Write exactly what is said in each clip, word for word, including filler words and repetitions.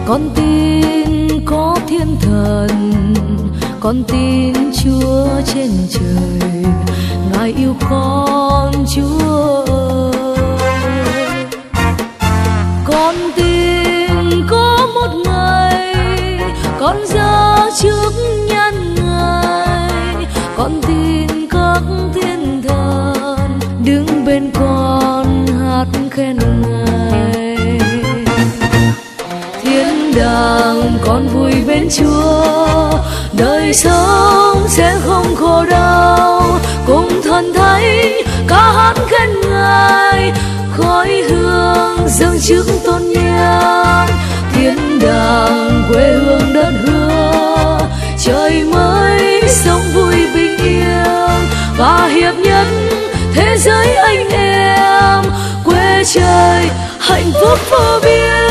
Con tin có thiên thần, con tin Chúa trên trời, Ngài yêu con Chúa ơi. Con tin có một ngày con ra trước nhan Ngài, con tin các thiên thần đứng bên con hát khen Ngài. Thiên đàng con vui bên Chúa, đời sống sẽ không khổ đau, cùng thần thánh ca hát khen Ngài, khói hương dâng trước tôn nhang. Thiên đàng quê hương đất hứa, trời mới sống vui bình yên và hiệp nhất thế giới anh em, quê trời hạnh phúc vô biên.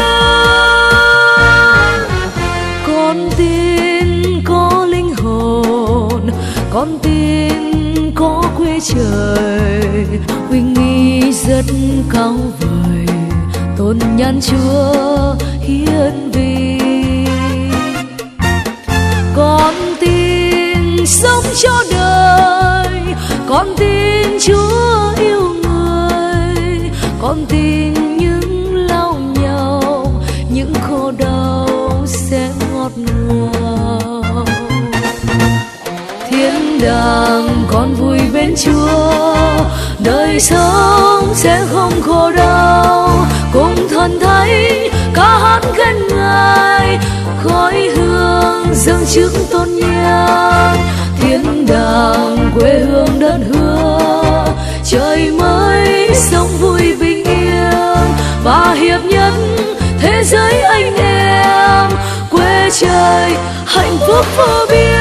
Con tin có linh hồn, con tin có quê trời, uy nghi rất cao vời, tôn nhan Chúa hiển vi. Con tin sống cho đời, con tin Chúa yêu người, con tin những lao nhau, những khổ đau sẽ ngọt ngào. Thiên đàng con vui bên Chúa, đời sống sẽ không khổ đau, cùng thần thánh ca hát khen Ngài, khói hương dâng trước tôn nhang. Thiên đàng quê hương đất hứa, trời mới sống vui bình yên và hiệp nhất thế giới anh em, quê trời hạnh phúc vô biên.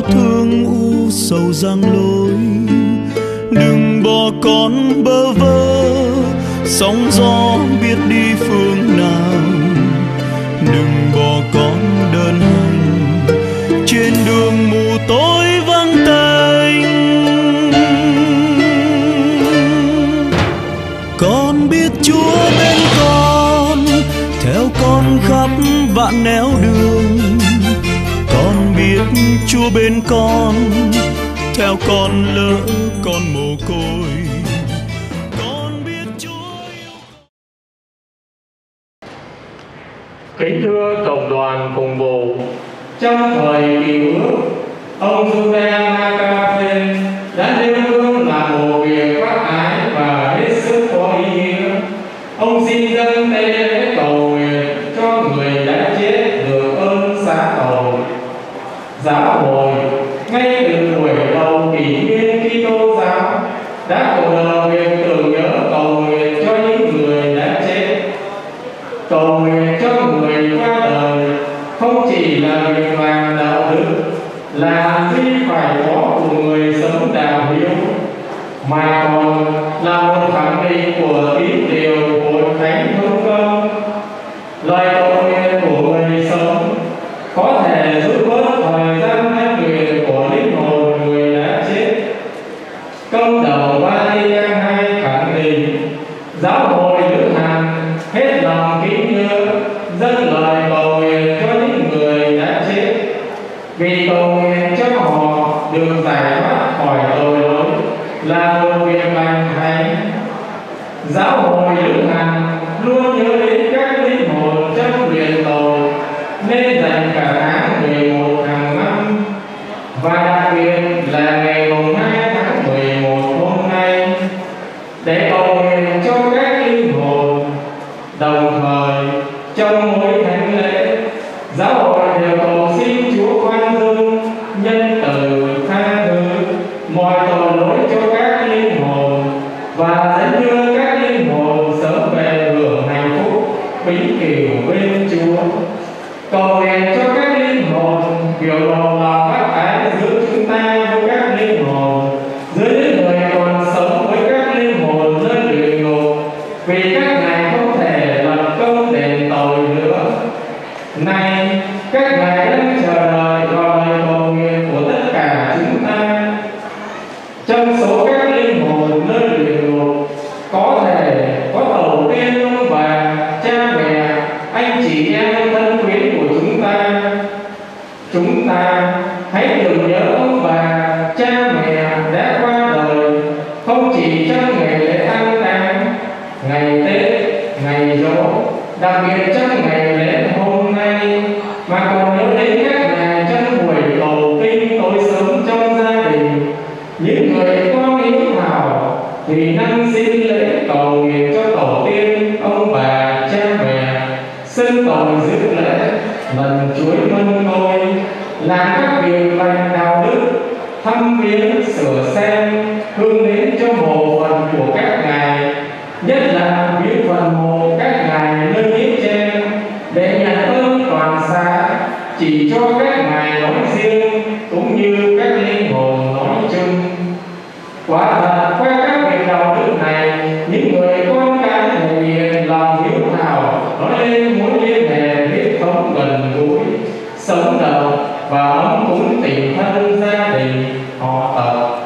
thương u sầu giăng lối. Đừng bỏ con bơ vơ, sóng gió biết đi phương nào. Đừng bỏ con đơn hành trên đường mù tối vắng tênh. Con biết Chúa bên con, theo con khắp vạn nẻo đường. Con biết Chúa bên con, theo con lỡ con mồ côi. Con biết Chúa yêu. Kính thưa cộng đoàn cùng vụ, trong thời kỳ ước, ông Giuseppe Macafe đã nêu gương là một việc bác ái và hết sức có ý nghĩa. Ông xin dâng tay lễ cầu nguyện cho người đã chết được ơn xá tội. Giáo hội ngay từ buổi đầu kỷ nguyên Kitô giáo đã cộng đồng việc tưởng nhớ cầu nguyện cho những người đã chết. Cầu nguyện cho người qua đời không chỉ là việc làm đạo đức, là gì phải có của người sống đạo hiếu, mà còn là một khẳng định của tín điều hội thánh hữu công. Lời cầu nguyện của người sống có thể giúp bớt thời gian huấn luyện của linh hồn người đã chết. Công đầu Vatican hai khẳng định giáo hội lữ hành hết lòng kính nhớ dâng lời cầu nguyện cho những người đã chết, vì cầu nguyện cho họ được giải thoát khỏi tội lỗi là một việc lành thánh. Giáo hội lữ hành luôn nhớ đến các linh hồn trong luyện tội nên dành cả tháng mười một hàng năm, và đặc biệt là ngày mùng hai tháng mười một hôm nay để cầu nguyện cho các linh hồn. Đồng thời trong mỗi thánh lễ, giáo hội đều cầu xin Chúa khoan dung, nhân từ, tha thứ mọi tội lỗi cho các linh hồn và dẫn đưa các linh hồn sớm về hưởng hạnh phúc vĩnh cửu bên Chúa. Cầu nguyện cho các linh hồn biểu lộ lòng bác ái giữa chúng ta với các linh hồn, giữa những người còn sống với các linh hồn nơi địa ngục, vì các ngài không thể lập công đền tội nữa. Nay các ngài đang chờ đợi vào lời cầu nguyện của tất cả chúng ta. Trong số các linh hồn nơi địa ngục có thể có tổ tiên, ông bà, cha mẹ, anh chị em thân quyến của chúng ta. Chúng ta hãy tưởng nhớ ông bà, cha mẹ đã qua đời không chỉ trong ngày lễ an táng, ngày Tết, ngày giỗ, đặc biệt trong ngày lễ hôm nay, mà còn nhớ đến các ngài trong buổi cầu kinh tối sớm trong gia đình. Những người con hiếu thảo thì năng xin lễ cầu nguyện cho tổ tiên, ông bà, cha mẹ, xưng tội rước lễ, lần chuối mân côi, làm các việc lành đạo đức, thăm viếng sửa xem, hương đến cho mộ phần của các ngài, nhất là viếng phần mộ các ngài nơi nghĩa trang, để nhận ơn toàn xã chỉ cho các ngài nói riêng cũng như các linh hồn nói chung. Quả thật qua các việc đạo đức này, những người con cái thể hiện lòng hiếu thảo, nói lên mối liên hệ huyết thống gần gũi, sống động và ấm cúng tình thân gia đình họ tộc.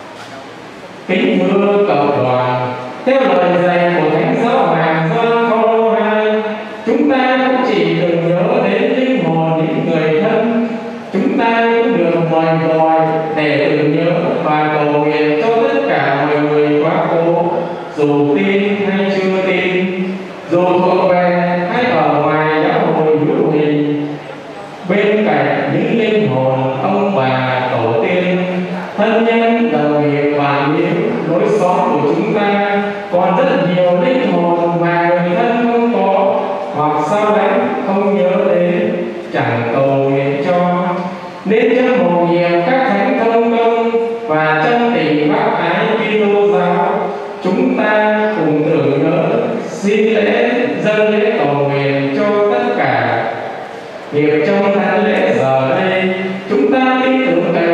Kính thưa cộng đoàn, theo lời dạy của Thánh Giáo Hoàng Gioan Phaolô hai, chúng ta không chỉ được nhớ đến linh hồn những người thân, chúng ta cũng được mời gọi để tưởng nhớ và cầu nguyện cho tất cả mọi người quá cố, dù tin hay chưa tin, dù thuộc về hay ở ngoài giáo hội hữu hình. Bên cạnh những linh hồn ông bà, tổ tiên, thân nhân, đồng nghiệp, bạn hữu, lối xóm của chúng ta, còn rất nhiều linh hồn mà người thân không có hoặc sao đánh không nhớ đến, chẳng cầu nguyện cho. Nên trong một nhiều các thánh công công và chân tình bác ái Kitô giáo, chúng ta cùng tưởng nhớ, xin lễ, dâng lễ cầu nguyện cho tất cả. Việc trong thánh lễ giờ đây, chúng ta tin tưởng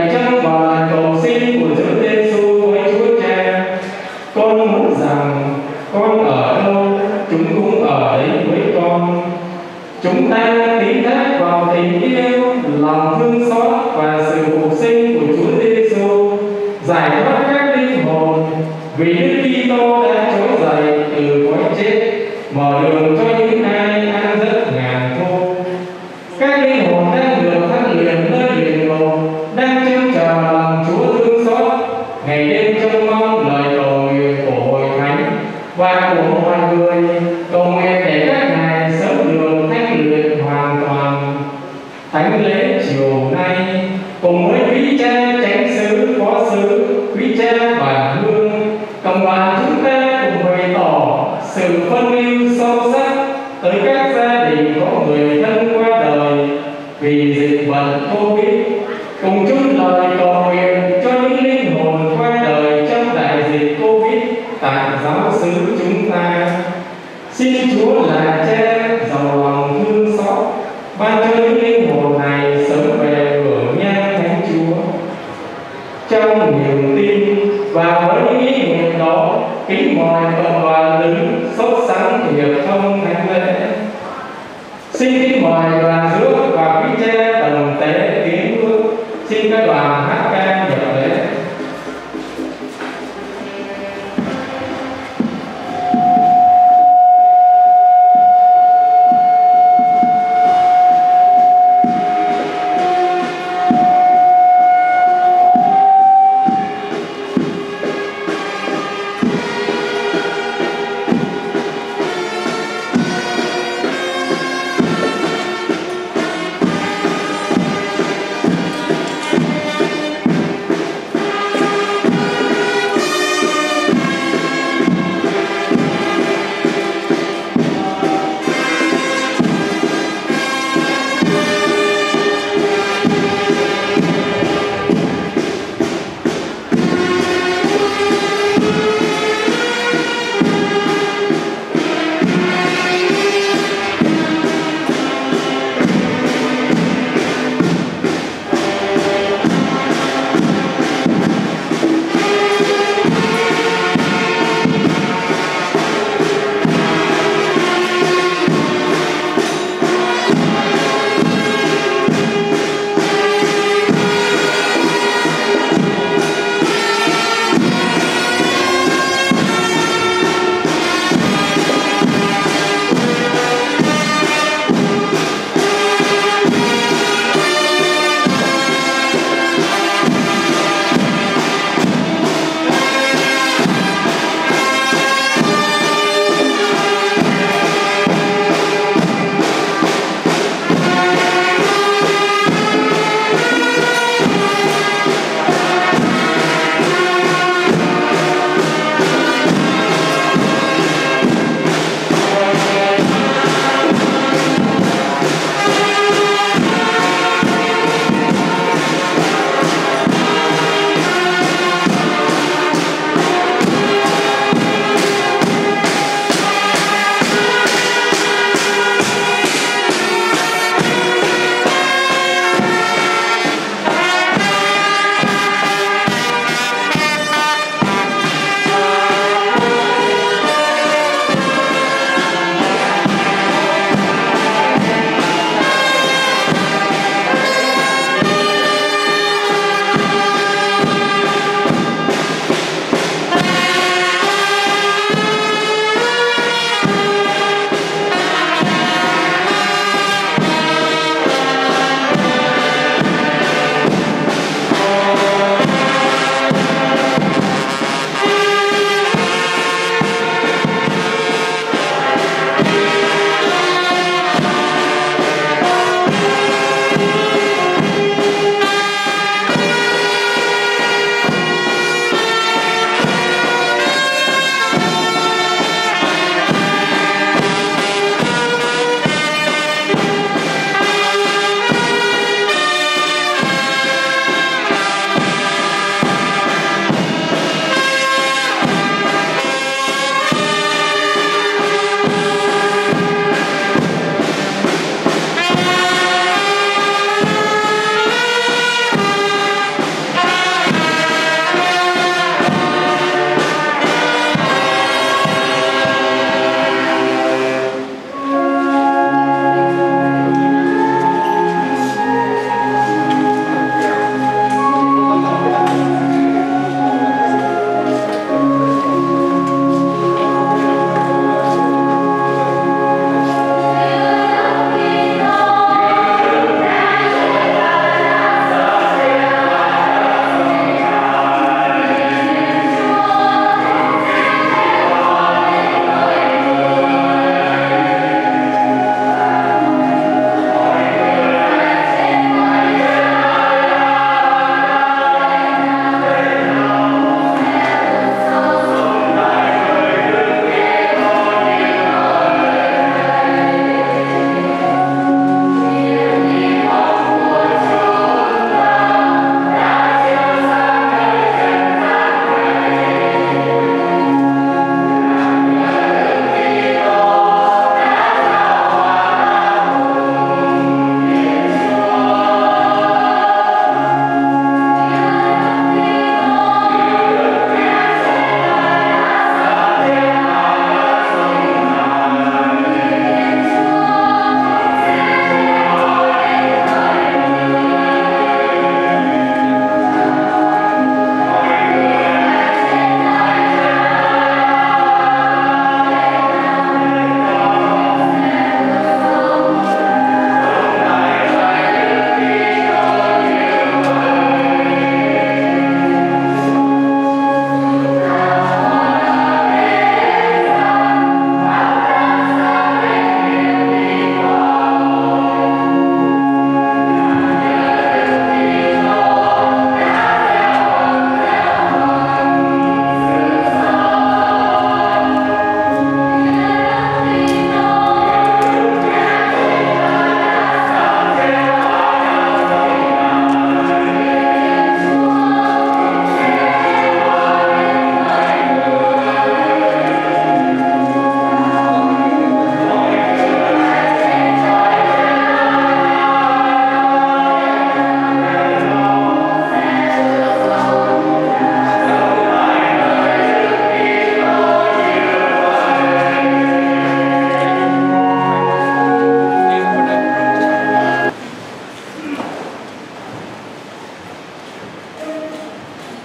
Và với ý nguyện đó, kính mời cộng đoàn đứng sốt sắng hiệp thông thánh lễ. Xin kính mời đoàn rước và quý tre đồng tế tiến bước. Xin các đoàn hát ca nhập lễ.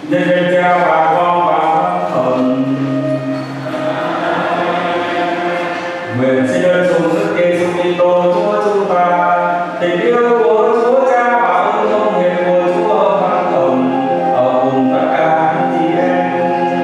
Nhân danh Cha và Con và Thánh Thần. Nguyện xin ơn dùng sức Giêsu Kitô Chúa chúng ta, tình yêu của Chúa Cha và ơn thông hiệp của Chúa Thánh Thần ở cùng tất cả anh chị em.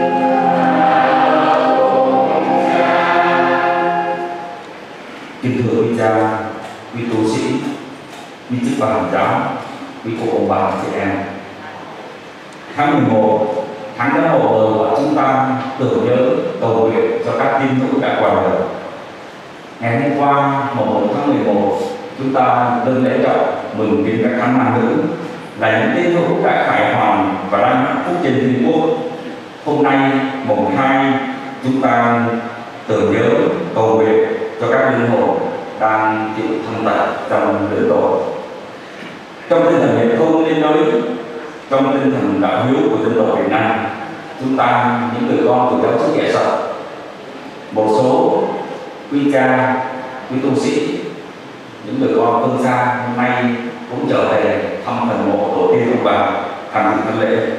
Kính thưa quý cha, quý tu sĩ, quý chức và hành giáo, quý cô ông bà chị em. Tháng mười một, tháng giáp mộ của chúng ta tưởng nhớ cầu nguyện cho các tín hữu đã qua đời. Ngày hôm qua, mùng một tháng mười một, chúng ta dâng lễ trọng mừng kính các thánh nam nữ là những tín hữu đã khải hoàn và đang hạnh phúc trên thiên quốc. Hôm nay, mùng hai, chúng ta tưởng nhớ cầu nguyện cho các linh hồn đang chịu thân tật trong lửa tội. Trong tinh thần hiệp thông liên đới, trong tinh thần đạo hiếu của dân tộc Việt Nam, chúng ta những người con của giáo chức kẻ sợ, một số quý cha, quý tu sĩ, những người con phương xa hôm nay cũng trở về thăm phần mộ tổ tiên ông bà tham dự thánh lễ.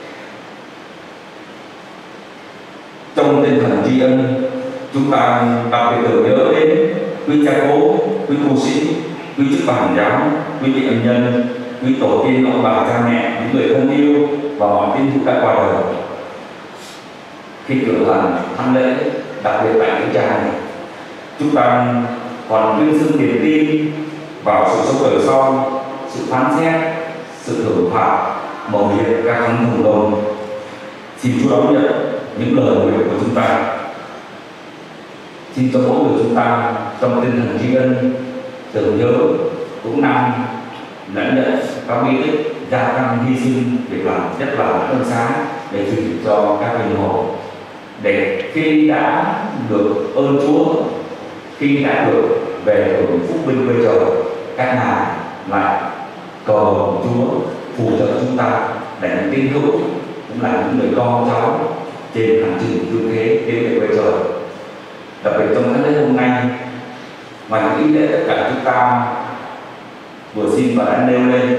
Trong tinh thần tri ân, chúng ta đặc biệt tưởng nhớ đến quý cha cố, quý tu sĩ, quý chức và hành giáo, quý vị ân nhân, quý tổ tiên ông bà cha mẹ, những người thân yêu và mọi tín hữu đã qua đời. Khi cử hành thánh lễ, đặc biệt tại những cha này, chúng ta còn tuyên xưng niềm tin vào sự sống đời sau, sự phán xét, sự thưởng phạt, mầu nhiệm các thánh thần đồng. Xin Chúa đón nhận những lời nguyện của chúng ta. Xin cho mỗi người chúng ta trong tinh thần tri ân tưởng nhớ cũng năm lãnh nhận các bí tích gia tăng hy sinh việc làm rất là ân xá để truyền cho các linh hồn, để khi đã được ơn Chúa, khi đã được về hưởng phúc binh bây giờ, các ngài lại cầu Chúa phù trợ chúng ta để những tín hữu cũng là những người con cháu trên hành trình thương thế đến được bây giờ. Đặc biệt trong tháng lễ hôm nay, ngoài những ý lễ tất cả chúng ta vừa xin và đã nêu lên,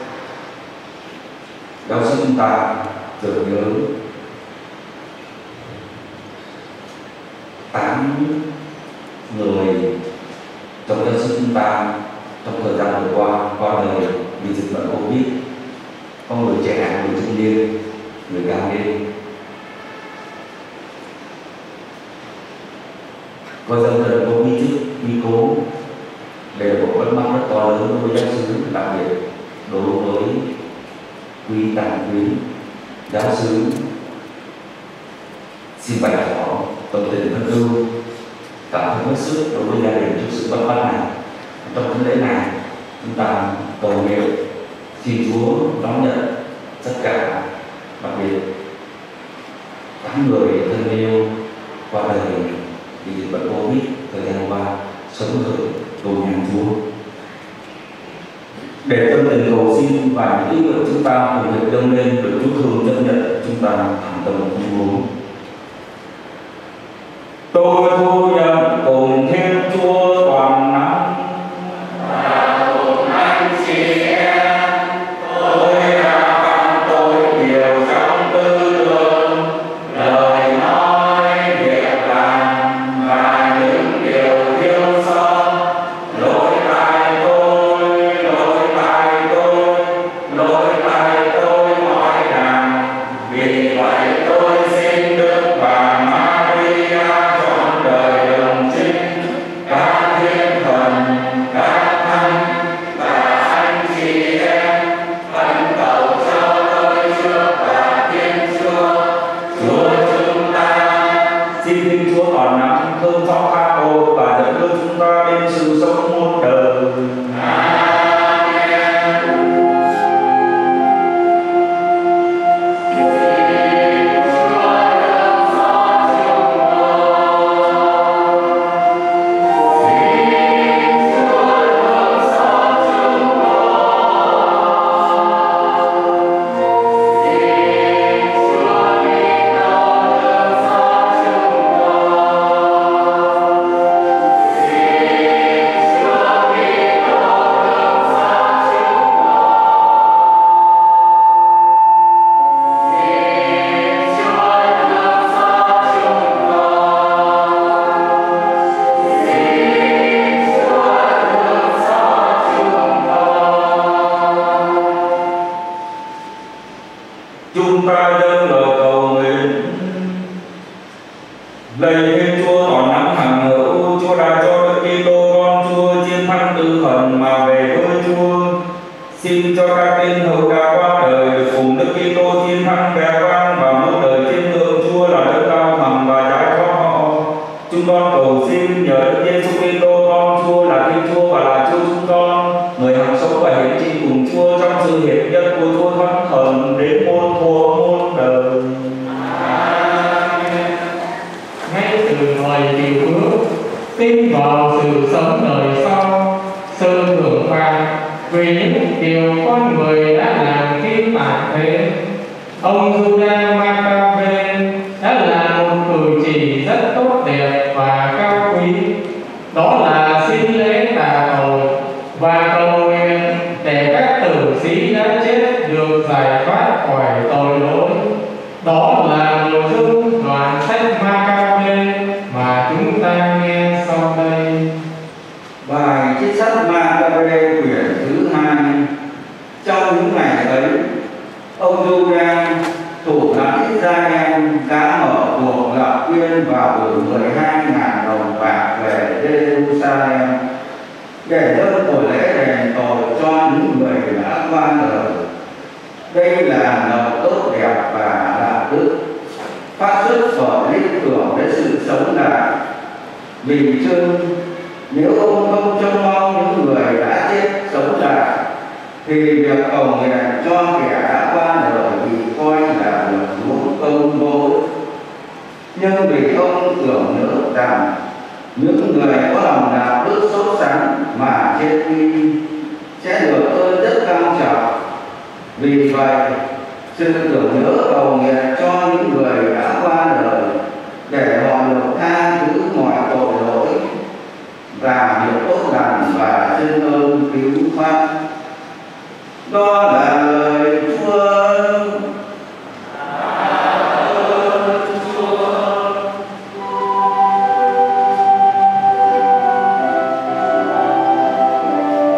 giáo sư chúng ta tưởng nhớ tám người trong giáo sư chúng ta trong thời gian vừa qua qua đời vì dịch bệnh Covid. Có người trẻ, người trung niên, người cao niên. Có dân dân có quý chức, quý cố, đây là một bất mắc rất to lớn đối với giáo sư, đặc biệt đối với quý tàng quý giáo sư. Xin bày tỏ tâm tình thân ưu, cảm thấy hết sức đối với gia đình trong sự bất mát này. Trong vấn đề này, chúng ta cầu nguyện xin Chúa đón nhận tất cả, đặc biệt tám người thân yêu qua đời vì dịch bệnh Covid thời gian qua sống hưởng cầu nhàn Chúa. Để tâm tình cầu xin và những ý nguyện chúng ta cùng được dâng lên được Chúa thương chấp nhận, chúng ta thành tâm mong muốn. Tôi thu nhận cùng Thiên Chúa toàn năng và cùng anh chị em, tôi đã phạm tội nhiều trong tư tưởng, lời nói, việc làm và những điều thiếu sót. Lỗi tại tôi, lỗi tại tôi, lỗi tại tôi mọi ngày. Chúng ta dâng lời cầu nguyện. Lạy Thiên Chúa tỏ nắng hằng hữu, Chúa đã cho Đức Kitô con Chúa chiến thắng tử thần mà về với Chúa. Xin cho các tín hữu đã qua đời được cùng Đức Kitô chiến thắng vẻ vang và một đời trên thượng Chúa là đấng cao hằng và giải thoát họ. Chúng con cầu xin nhờ Đức Giêsu Kitô con Chúa là Thiên Chúa và là Chúa chúng con, người hằng sống và hiển trị cùng Chúa trong sự hiển nhất của Chúa Thánh Thần đến muôn thuở muôn đời. Ngay từ lời điều ước, tin vào sự sống đời sau, sự hưởng phạt vì những điều con người đã làm khi phản thế, ông Judas Maccabeus đã làm một cử chỉ rất tốt đẹp và cao quý, đó là xin lễ tạ tội và cầu nguyện để các tử sĩ đã chết được giải thoát khỏi tội lỗi. Đó là nội dung đoạn sách Maccabeus mà chúng ta nghe sau đây. Bài trích sách Maccabeus quyển thứ hai. Trong những ngày ấy, ông Judas, thủ lãnh Israel, đã mở cuộc lập quyên và gửi mười hai nghìn đồng bạc về Jerusalem để dâng của lễ đền tội cho những người đã qua đời. Đây là lời tốt đẹp và đạo đức, phát xuất khỏi lý tưởng đến sự sống lại. Vì chưng nếu ông không trông mong những người đã chết sống lại, thì việc cầu nguyện cho kẻ đã qua đời bị coi là việc một công vô ích. Nhưng vì ông tưởng nhớ rằng những người có lòng đạo đức sốt sắng mà chết đi sẽ được ơn rất cao trọng. Vì vậy, sự tưởng nhớ cầu nguyện cho những người đã qua đời để họ được tha thứ mọi tội lỗi và được tốt lành và chân ơn cứu thoát. Đó là lời Chúa.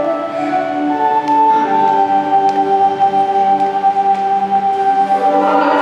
Hãy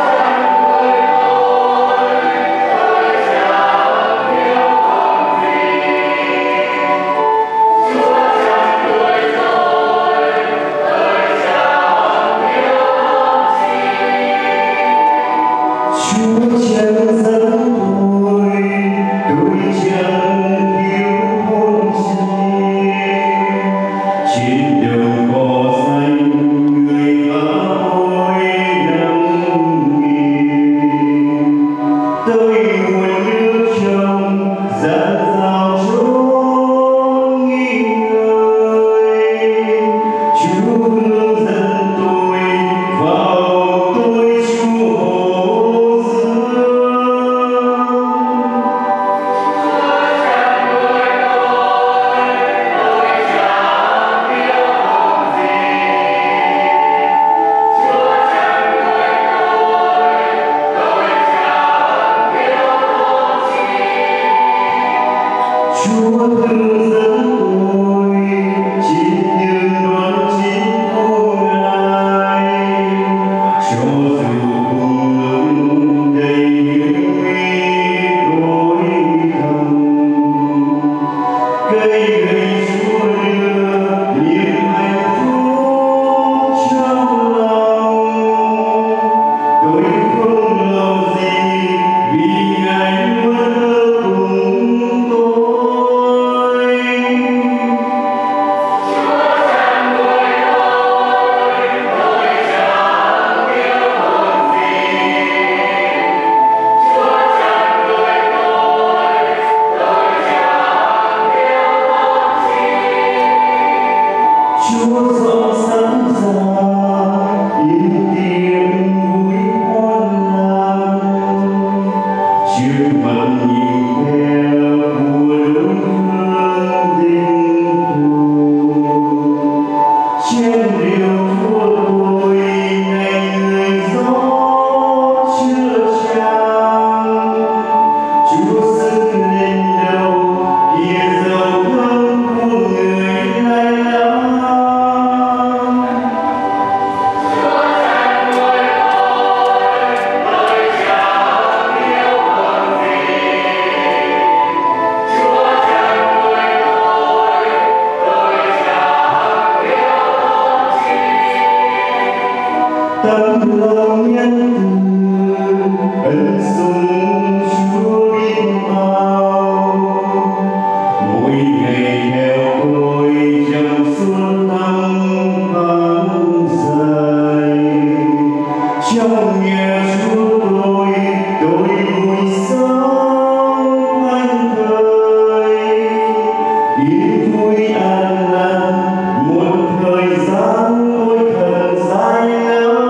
trong nhà Chúa tôi tôi vui sống anh thời yên vui an lành một thời gian ôi thật dài lâu.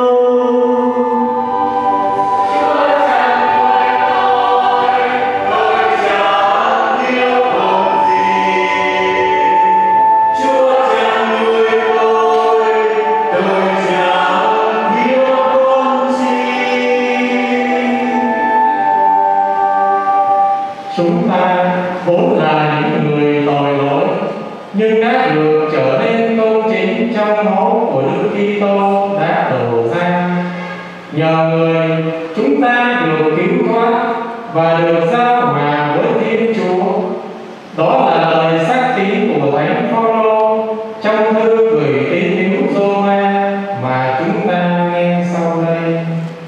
Chúng ta vốn là những người tội lỗi, nhưng đã được trở nên công chính trong máu của Đức Kitô đã đổ ra. Nhờ người, chúng ta được cứu thoát và được giao hòa với Thiên Chúa. Đó là lời xác tín của Thánh Phaolô trong thư gửi tín hữu Roma mà chúng ta nghe sau đây.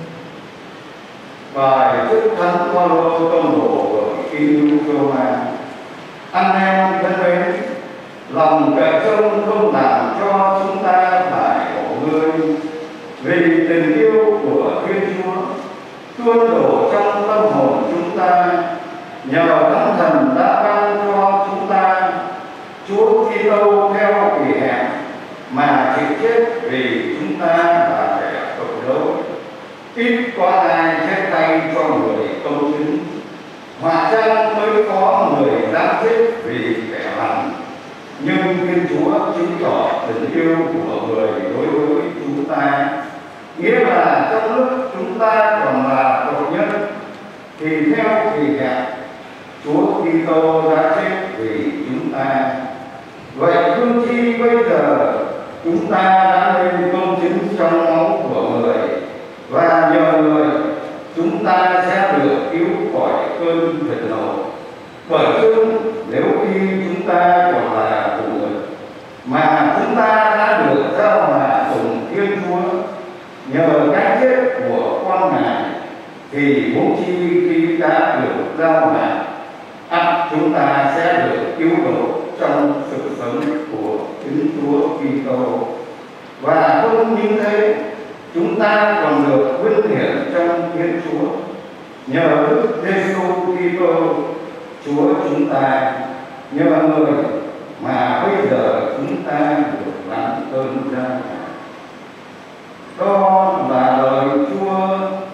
Bài Đức Thánh Phaolô tông đồ của tín hữu Roma. Anh em thân mến, lòng cậy trông không làm cho chúng ta phải khổ người, vì tình yêu của Thiên Chúa tuôn đổ trong tâm hồn chúng ta nhờ Thánh Thần đã ban cho chúng ta Chúa Kitô theo kỳ hẹn mà chịu chết vì chúng ta là kẻ tội lỗi. Ít có ai chết tay cho người công chính, hòa chăng mới có người dám chết vì kẻ lành. Nhưng Thiên Chúa chứng tỏ tình yêu của người đối với chúng ta, nghĩa là trong lúc chúng ta còn là tội nhân thì theo kỳ hẹn Chúa Kitô đã chết vì chúng ta. Vậy phương chi bây giờ chúng ta đã lên công chính trong máu của người, và nhờ người chúng ta sẽ được cứu khỏi cơn thịnh nộ. Bởi chừng nếu khi chúng ta còn là tù người mà chúng ta đã được giao hòa cùng Thiên Chúa nhờ cái chết của con Ngài, thì huống chi khi đã được giao hòa, ắt chúng ta sẽ được cứu độ trong sự sống của chính Chúa Kitô. Và không như thế, chúng ta còn được vinh hiển trong Thiên Chúa nhờ Đức Giêsu Kitô Chúa chúng ta. Nhờ người mà bây giờ chúng ta được lãnh ơn ra. Đó là lời Chúa.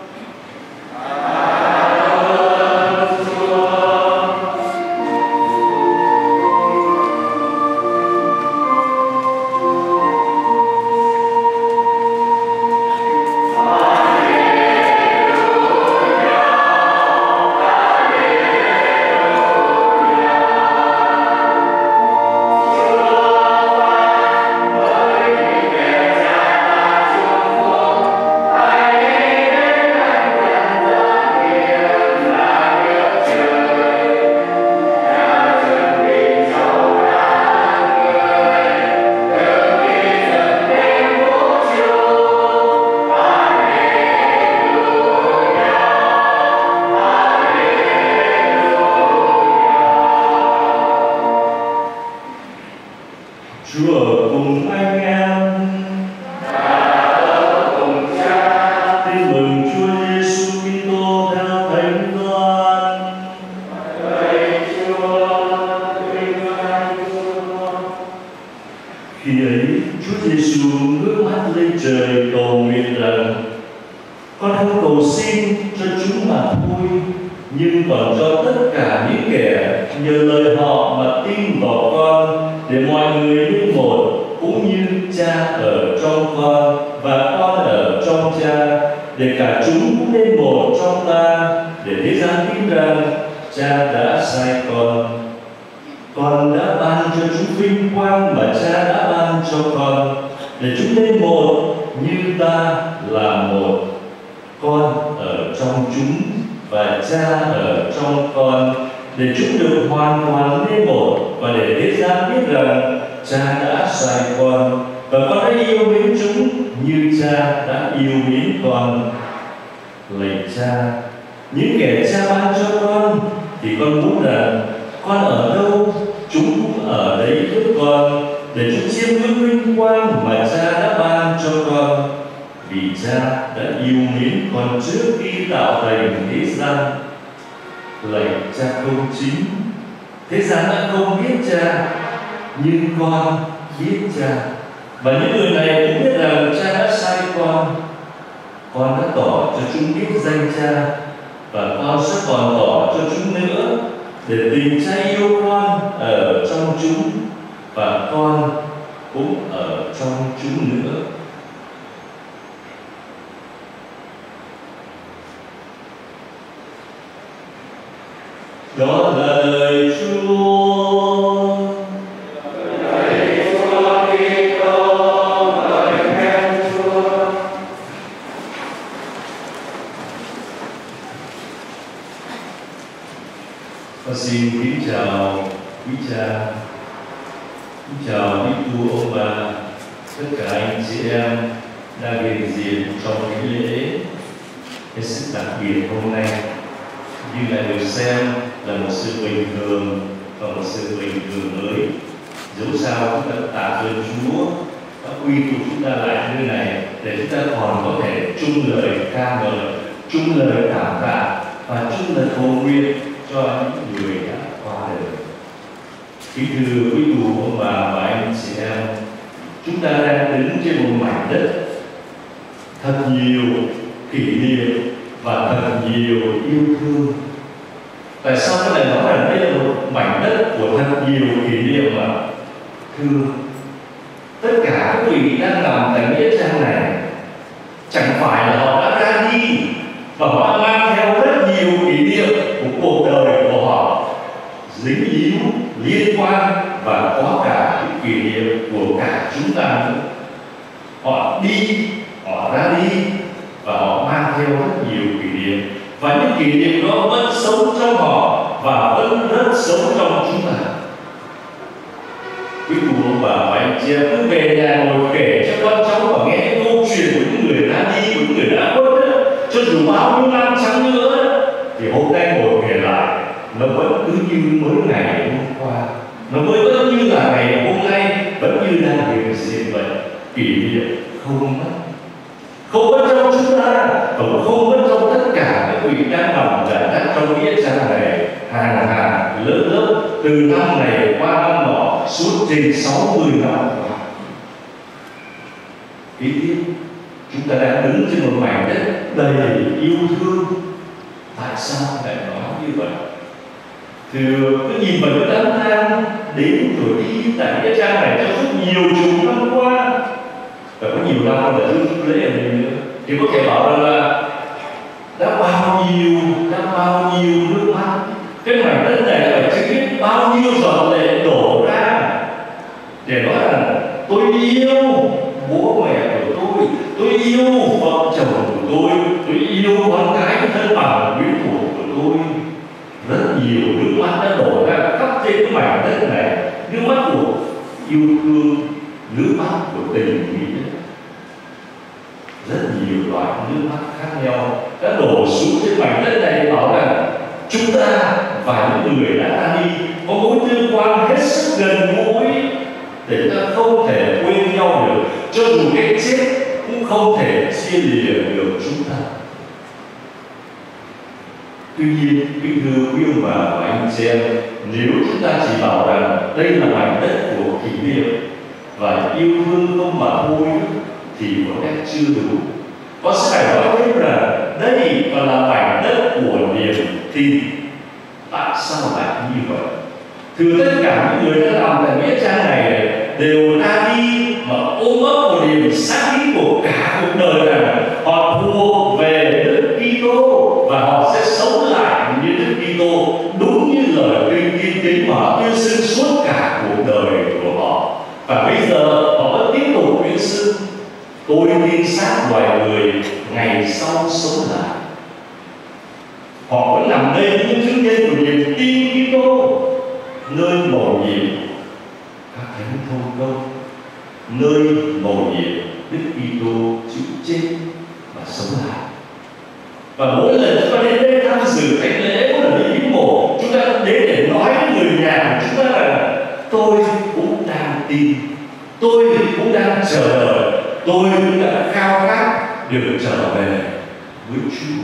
Chúa ở cùng anh em. Tin mừng Chúa Giêsu Kitô theo Thánh Gioan. Khi ấy, Chúa Giêsu ngước mắt lên trời cầu nguyện rằng: Con không cầu xin cho chúng mà thôi, nhưng còn cho tất cả những kẻ nhờ lời họ mà tin vào con, để mọi người như một, cũng như Cha ở trong con và con ở trong Cha, để cả chúng nên một trong ta, để thế gian tin rằng Cha đã sai con. Con đã ban cho chúng vinh quang mà Cha đã ban cho con, để chúng nên một như ta là một. Con ở trong chúng và Cha ở trong con, để chúng được hoàn toàn nên một, và để thế gian biết rằng Cha đã sai con và con đã yêu mến chúng như Cha đã yêu mến con. Lạy Cha, những kẻ Cha ban cho con thì con muốn rằng con ở đâu chúng cũng ở đấy với con, để chúng chiêm ngưỡng vinh quang mà Cha đã ban cho con. vì Cha đã yêu mến con trước khi tạo thành thế gian. Lạy Cha công chính, thế gian đã không biết Cha, nhưng con biết Cha, và những người này cũng biết rằng Cha đã sai con. Con đã tỏ cho chúng biết danh Cha, và con sẽ còn tỏ cho chúng nữa, để tình Cha yêu con ở trong chúng, và con cũng ở trong chúng nữa. Đó là lời Chúa. Lạy Chúa Kitô, lời khen Chúa. Con xin kính chào quý cha, kính chào quý tu ông bà, tất cả anh chị em đang hiện diện trong cái lễ hết sức đặc biệt hôm nay. Như lại được xem là một sự bình thường và một sự bình thường mới. Dẫu sao chúng ta tạ ơn Chúa đã quy tụ chúng ta lại nơi này để chúng ta còn có thể chung lời ca ngợi, chung lời cảm tạ và chung lời cầu nguyện cho những người đã qua đời. Kính thưa quý tu ông bà và anh chị em, chúng ta đang đứng trên một mảnh đất thật nhiều kỷ niệm và thật nhiều yêu thương. Tại sao có thể nói rằng đây là một mảnh đất của thật nhiều kỷ niệm mà? Thưa, tất cả các vị đang nằm tại nghĩa trang này chẳng phải là họ đã ra đi và họ mang theo rất nhiều kỷ niệm của cuộc đời của họ, dính líu, liên quan và có cả những kỷ niệm của cả chúng ta nữa. Họ đi, họ ra đi và họ mang theo rất nhiều kỷ niệm, và những kỷ niệm đó vẫn sống trong họ và vẫn rất sống trong chúng ta. Quý cụ ông bà và anh chị em cứ về nhà ngồi kể cho con cháu và nghe những câu chuyện của những người đã đi, của những người đã khuất, cho dù bao nhiêu năm chăng nữa, thì hôm nay ngồi kể lại nó vẫn cứ như mới ngày hôm qua, nó mới vẫn như là ngày hôm nay, vẫn như đang hiện diện vậy. Kỷ niệm không mất, không mất trong chúng ta, và không mất trong tất cả các vị đang nằm giải rác trong nghĩa trang này, hàng hàng lớp lớp, từ năm này qua năm nọ, suốt trên sáu mươi năm qua. Kế tiếp, chúng ta đang đứng trên một mảnh đất đầy yêu thương. Tại sao lại nói như vậy? Thưa, cứ nhìn vào những đám tang đến rồi đi tại nghĩa trang này trong rất nhiều chục năm qua, và có nhiều năm là rước lễ ở đây nữa, thì có thể bảo rằng là đã bao nhiêu, đã bao nhiêu nước mắt, cái mảnh đất này đã phải chứng kiến bao nhiêu giọt lệ đổ ra để nói rằng tôi yêu bố mẹ của tôi, tôi yêu vợ chồng của tôi, tôi yêu con cái thân bằng quyến thuộc của tôi. Rất nhiều nước mắt đã đổ ra khắp trên cái mảnh đất này, nước mắt của yêu thương, nước mắt của tình nghĩa. Rất nhiều loại nước mắt khác nhau đã đổ xuống trên mảnh đất này, bảo rằng chúng ta và những người đã ra đi có mối tương quan hết sức gần gũi, để chúng ta không thể quên nhau được, cho dù cái chết cũng không thể chia lìa được chúng ta. Tuy nhiên, quý thưa quý ông bà và anh chị em, nếu chúng ta chỉ bảo rằng đây là mảnh đất của kỷ niệm và yêu thương không mà thôi, thì có lẽ chưa đủ. Có sẽ phải nói thêm rằng đây còn là mảnh đất của niềm tin. Tại sao lại như vậy? Thưa, tất cả những người đã làm tại nghĩa trang này đều ra đi mà ôm ấp một niềm xác định của cả cuộc đời rằng họ thuộc về Đức Kitô và họ sẽ sống lại như Đức Kitô, đúng như lời kinh Thiên Kính mà họ tuyên xưng suốt cả cuộc đời của họ. Và bây giờ họ vẫn tiếp tục tuyên xưng: tôi tin xác loài người ngày sau sống lại. Họ vẫn nằm đây những chứng nhân của niềm tin Kitô, nơi mầu nhiệm các thánh thông công, nơi mầu nhiệm Đức Kitô chịu chết và sống lại. Và mỗi lần chúng ta đến đây tham dự thánh lễ, mỗi lần đến viếng mộ, chúng ta đến để nói với người nhà của chúng ta rằng tôi cũng đang tin, tôi cũng đang chờ đợi, tôi cũng đã khao khát được trở về với Chúa.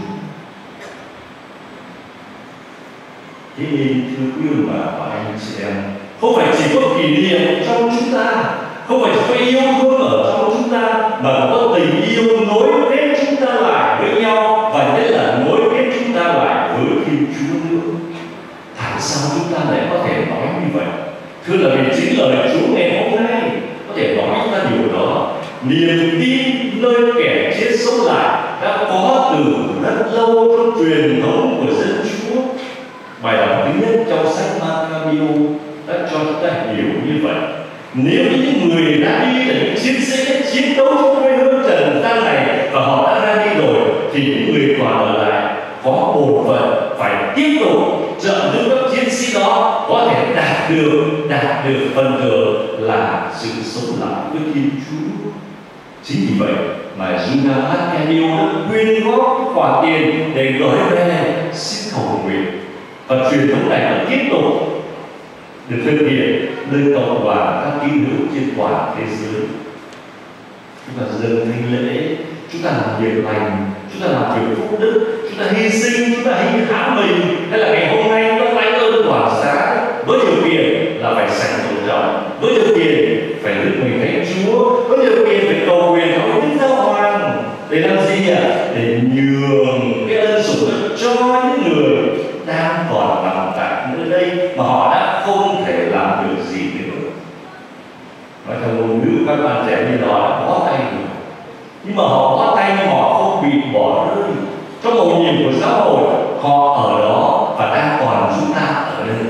Thế nên thưa quý ông bà và anh chị em, không phải chỉ có kỷ niệm trong chúng ta, không phải chỉ có yêu thương ở trong chúng ta, mà có tình yêu nối kết chúng ta lại với nhau, và nhất là nối kết chúng ta lại với Thiên Chúa nữa. Tại sao chúng ta lại có thể nói như vậy? Thưa là vì chính lời Chúa ngày hôm nay có thể nói chúng ta điều đó. Niềm tin nơi kẻ chết sống lại đã có từ rất lâu trong truyền thống của dân Chúa. Bài đọc thứ nhất trong sách Maccabees đã cho chúng ta hiểu như vậy. Nếu những người đã đi là những chiến sĩ chiến đấu trong quê hương trần gian này và họ đã ra đi rồi, thì những người còn ở lại có bổn phận phải tiếp tục trợ giúp các chiến sĩ đó có thể đạt được đạt được phần thưởng là sự sống lại với Thiên Chúa. Chính vì vậy mà Judas Maccabees đã quyên góp khoản tiền để gửi về xin cầu nguyện, và truyền thống này đã tiếp tục được thực hiện nơi cộng hòa các tín hữu trên toàn thế giới. Chúng ta dâng thánh lễ, chúng ta làm việc lành, chúng ta làm việc phúc đức, chúng ta hy sinh, chúng ta hy hãm mình, hay là ngày hôm nay chúng ta lãnh ơn tỏa giá với điều kiện là phải sạch tôn trọng, với điều kiện phải đức mình thánh Chúa, với điều kiện phải cầu nguyện với Đức Giáo Hoàng. Để làm gì ạ? Để nhường cái ân sủng cho những người đang còn nằm tại nơi đây mà họ đã không thể làm được gì nữa. Nói theo ngôn ngữ các bạn trẻ như đó là bó tay rồi, nhưng mà họ bó tay nhưng họ không bị bỏ rơi. Trong mầu nhiệm của xã hội, họ ở đó và đang còn chúng ta ở đây.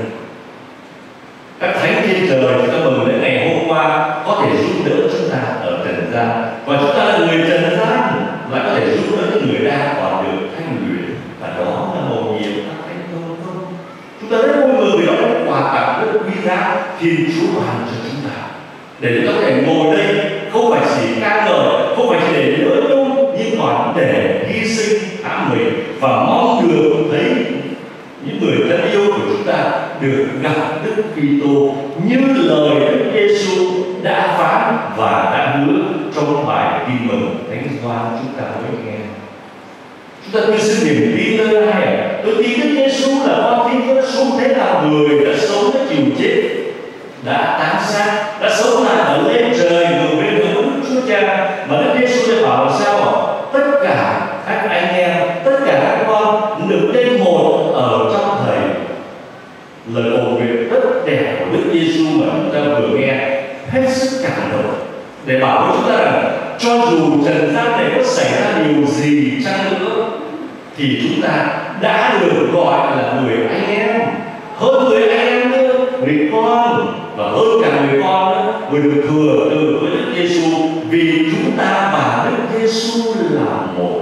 Các thánh trên trời chúng ta mừng đến ngày hôm qua có thể giúp đỡ chúng ta ở trần gian, và chúng ta là người trần gian lại có thể giúp đỡ những người đang còn được thanh luyện, và đó là mầu nhiệm các thánh công công. Chúng ta rất vui mừng vì đó là quà tặng rất quý giá Thiên Chúa ban cho chúng ta, để chúng ta có thể ngồi đây không phải chỉ ca ngợi, không phải chỉ để nhớ nhung, nhưng còn để hy sinh hãm mình và mong được thấy những người thân yêu của chúng ta được gặp Đức Kitô như lời Đức Giêsu đã phán và đã hứa trong bài tin mừng Thánh Gioan chúng ta mới nghe. Chúng ta cứ giữ niềm tin nơi ai ạ? Tôi tin Đức Giêsu là con Thiên Chúa xuống thế là người đã sống, đã chịu chết, đã táng xác, đã sống lại ở lên trời ngồi bên hữu Đức Chúa Cha. Mà Đức Giêsu đã bảo là sao ạ? Tất cả các anh em, tất cả các con được lên một ở trong Thầy. Lời cầu nguyện rất đẹp của Đức Giêsu mà chúng ta vừa nghe hết sức cảm động, để bảo với chúng ta rằng cho dù trần gian này có xảy ra điều gì chăng nữa thì chúng ta đã được gọi là người anh em, hơn người anh em nữa, người con, và hơn cả người con nữa, người được thừa từ với Đức Giêsu, vì chúng ta và Đức Giêsu là một.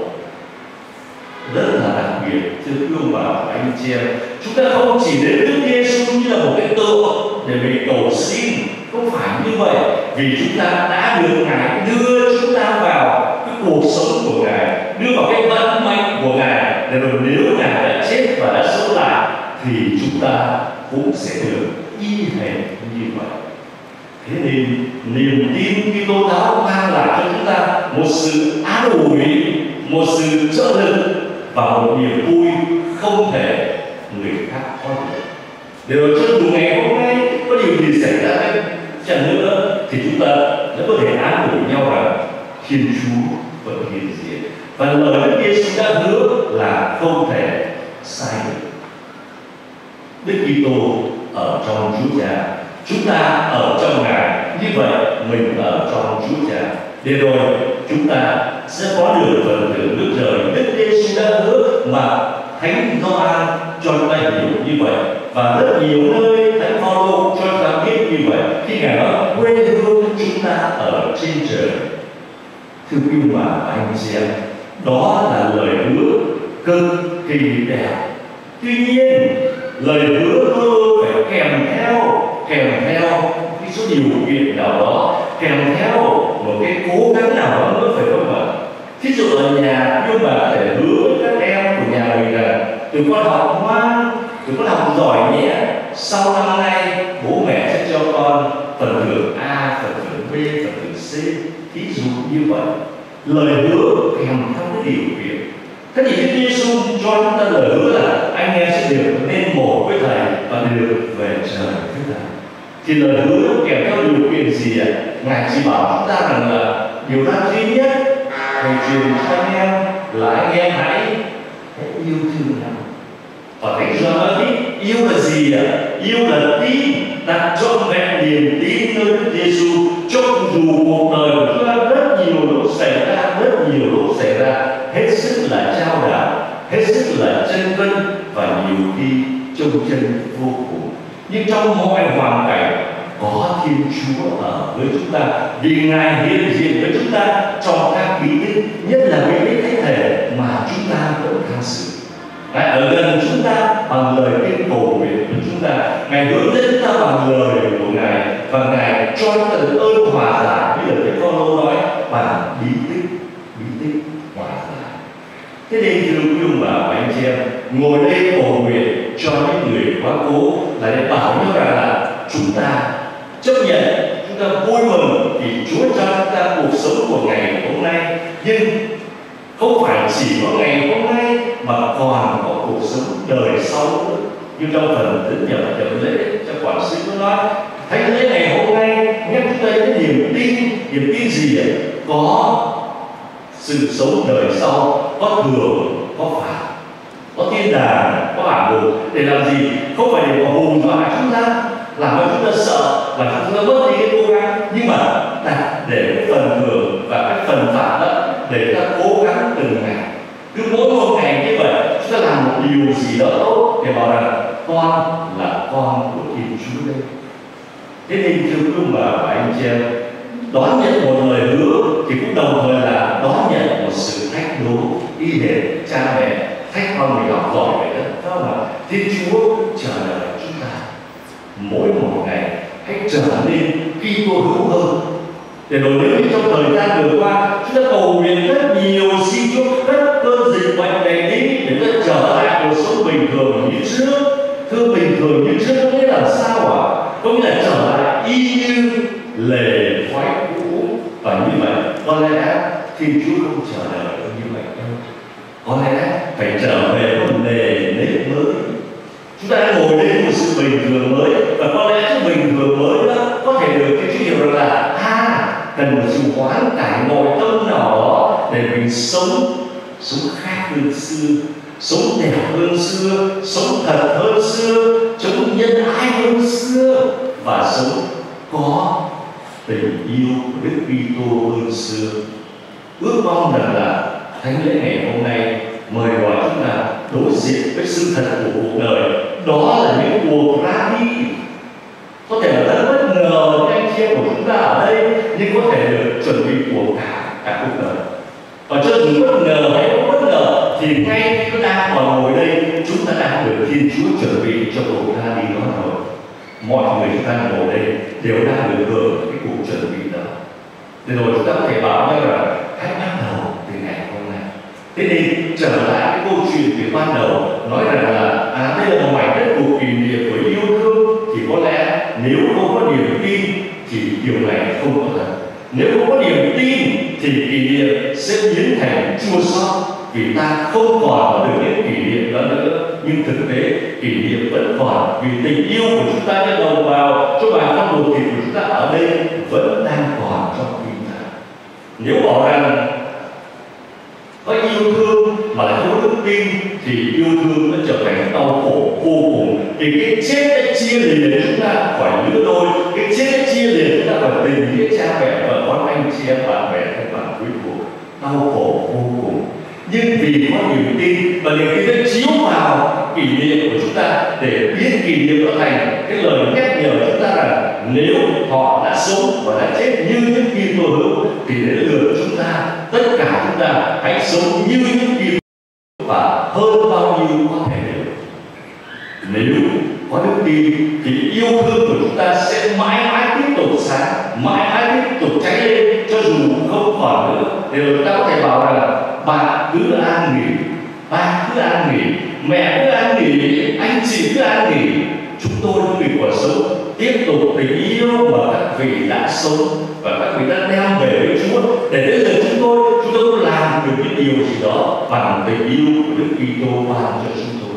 Rất là đặc biệt, thưa quý ông bà và anh chị em, chúng ta không chỉ đến Đức Giêsu như là một cái tượng để mình cầu xin, không phải như vậy, vì chúng ta đã được Ngài đưa chúng ta vào cái cuộc sống của Ngài, đưa vào cái vận mệnh của Ngài, để rồi nếu Ngài đã chết và đã sống lại thì chúng ta cũng sẽ được y hệt như vậy. Thế nên niềm tin Kitô giáo mang lại cho chúng ta một sự an ủi, một sự trợ lực và một niềm vui không thể người khác có được. Để rồi cho dù ngày hôm nay có điều gì xảy ra chẳng nữa thì chúng ta đã có thể an ủi nhau rằng Thiên Chúa vẫn hiện diện, và lời Đức Giêsu đã hứa là không thể sai được. Đức Kitô ở trong Chúa Cha, chúng ta ở trong Ngài, như vậy mình ở trong Chúa Cha, để rồi chúng ta sẽ có được phần thưởng nước trời Đức Giêsu đã hứa mà Thánh Gioan cho chúng ta hiểu như vậy, và rất nhiều nơi Thánh Phaolô cho chúng ta biết như vậy khi Ngài nói quê hương chúng ta ở trên trời. Thưa quý bà và anh chị em, đó là lời hứa cực kỳ đẹp. Tuy nhiên lời hứa luôn phải kèm theo kèm theo cái số điều kiện nào đó, kèm theo một cái cố gắng nào đó nữa, phải không ạ? Thí dụ ở nhà, nhưng mà có thể hứa với các em của nhà mình là tụi con học ngoan, tụi con học giỏi nhé, sau năm nay bố mẹ sẽ cho con phần thưởng A, phần thưởng B, phần thưởng C, thí dụ như vậy. lời hứa kèm theo cái điều kiện. Thế thì Đức Giêsu cho chúng ta lời hứa là anh em sẽ được nên một với Thầy và được về trời với Thầy. Thì lời hứa kèm theo điều kiện gì ạ? Ngài chỉ bảo chúng ta rằng là điều đó duy nhất Thầy truyền cho anh em là anh em hãy yêu thương nhau. Và Thánh Gioan nói tiếp, yêu là gì ạ? Yêu là tin, đặt trọn vẹn niềm tin nơi Đức Giêsu. Cho dù cuộc đời của chúng ta rất nhiều lúc xảy ra, rất nhiều lúc xảy ra hết sức là trao đảo, hết sức là chân vân và nhiều khi trông chân vô cùng. Nhưng trong mọi hoàn cảnh có Thiên Chúa ở với chúng ta, vì Ngài hiện diện với chúng ta trong các bí tích, nhất là bí tích thánh thể mà chúng ta vẫn tham dự. Ngài ở gần chúng ta bằng lời kinh cầu nguyện của chúng ta, Ngài hướng dẫn chúng ta bằng lời của Ngài, và Ngài cho chúng ta được ơn hòa giải, như là cái Phaolô nói, bằng bí tích, bí tích hòa giải. Thế nên thưa quý ông bà và anh chị em, ngồi đây cầu nguyện cho những người quá cố là để bảo nhau rằng là chúng ta chấp nhận, chúng ta vui mừng vì Chúa cho chúng ta cuộc sống của ngày hôm nay, nhưng không phải chỉ có ngày hôm nay mà còn có cuộc sống đời sau nữa. Như trong phần tín nhập nhập lễ cho quản sư có nói, thánh lễ ngày hôm nay nhắc chúng ta đến niềm tin. Niềm tin gì vậy? Có sự sống đời sau, có thường, có phạt, có thiên đàng, có hỏa ngục. Để làm gì? Không phải để mà hù dọa chúng ta, làm cho chúng ta sợ và chúng ta mất đi cái cố gắng, nhưng mà đặt để cái phần thường và cái phần phạt đó để chúng ta cố gắng từng ngày. Cứ mỗi một ngày như vậy, chúng ta làm một điều gì đó tốt để bảo rằng con là con của Thiên Chúa đây. Thế nên thưa quý ông bà và anh chị em, đón nhận một lời hứa thì cũng đồng thời là đón nhận một sự thách đố, y hệt cha mẹ thách con mình học giỏi vậy đó, phải không ạ? Thiên Chúa chờ đợi chúng ta mỗi một ngày hãy trở nên Kitô hữu hơn. Để rồi nếu như trong thời gian vừa qua chúng ta cầu nguyện rất nhiều, xin Chúa rất cơn dịch bệnh này đi để ta trở lại cuộc sống bình thường như trước. Thưa, bình thường như trước có nghĩa là sao ạ? À? Có nghĩa là trở lại y như lề khoái cũ, và như vậy có lẽ Thiên Chúa không chờ đợi như vậy đâu. Có lẽ phải trở về một nề nếp mới. Chúng ta đã ngồi đến một sự bình thường mới, và có lẽ cái bình thường mới đó có thể được Thiên Chúa hiểu rằng là à, cần một sự hoán cải nội tâm nào đó để mình sống sống khác hơn xưa, sống đẹp hơn xưa, sống thật hơn xưa, sống nhân ái hơn xưa, và sống có tình yêu của Đức Kitô hơn xưa. Ước mong rằng là thánh lễ ngày hôm nay mời gọi chúng ta đối diện với sự thật của cuộc đời. Đó là những cuộc ra đi có thể là rất bất ngờ anh chị em của chúng ta ở đây, nhưng có thể được chuẩn bị của cả cả cuộc đời. Và cho dù bất ngờ hay không bất ngờ thì ngay khi chúng ta còn ngồi đây, chúng ta đang được Thiên Chúa chuẩn bị cho cuộc ra đi đó rồi. Mọi người chúng ta ngồi đây đều đang được hưởng cái cuộc chuẩn bị đó. Để rồi chúng ta có thể bảo nhau rằng hãy bắt đầu từ ngày hôm nay. Thế nên trở lại cái câu chuyện từ ban đầu nói rằng là à, đây là một mảnh đất của kỷ niệm của yêu thương, thì có lẽ nếu không có niềm tin thì điều này không có thật. Nếu không có niềm tin thì kỷ niệm sẽ biến thành chua xót, vì ta không còn có được những kỷ niệm đó nữa. Nhưng thực tế kỷ niệm vẫn còn, vì tình yêu của chúng ta cho đồng bào, cho bà con ruột thịt của chúng ta ở đây vẫn đang còn trong tim ta. Nếu bảo rằng có yêu thương mà lại không đức tin thì yêu thương nó trở thành đau khổ vô cùng. Thì cái chết đã chia lìa chúng ta khỏi lứa đôi, cái chết đã chia lìa chúng ta khỏi tình nghĩa cha mẹ và con anh chị em bạn bè thân bạn quý thuộc, đau khổ vô cùng. Nhưng vì có niềm tin và niềm tin đã chiếu vào kỷ niệm của chúng ta để biến kỷ niệm trở thành cái lời nhắc nhở chúng ta rằng nếu họ đã sống và đã chết như những Kitô hữu thì đến lượt chúng ta, tất cả chúng ta hãy sống như những Kitô và hơn bao nhiêu có thể được. Nếu có đức tin thì yêu thương của chúng ta sẽ mãi mãi tiếp tục sáng, mãi mãi tiếp tục cháy lên, cho dù không còn nữa. Để rồi chúng ta có thể bảo rằng bạn cứ an nghỉ, ba cứ an nghỉ, mẹ cứ an nghỉ, anh chị cứ an nghỉ. chúng tôi những người còn sống tiếp tục tình yêu mà các vị đã sống và các vị đã đem về với Chúa, để đến giờ chúng tôi chúng tôi làm được những điều gì đó bằng tình yêu của Đức Kitô ban cho chúng tôi.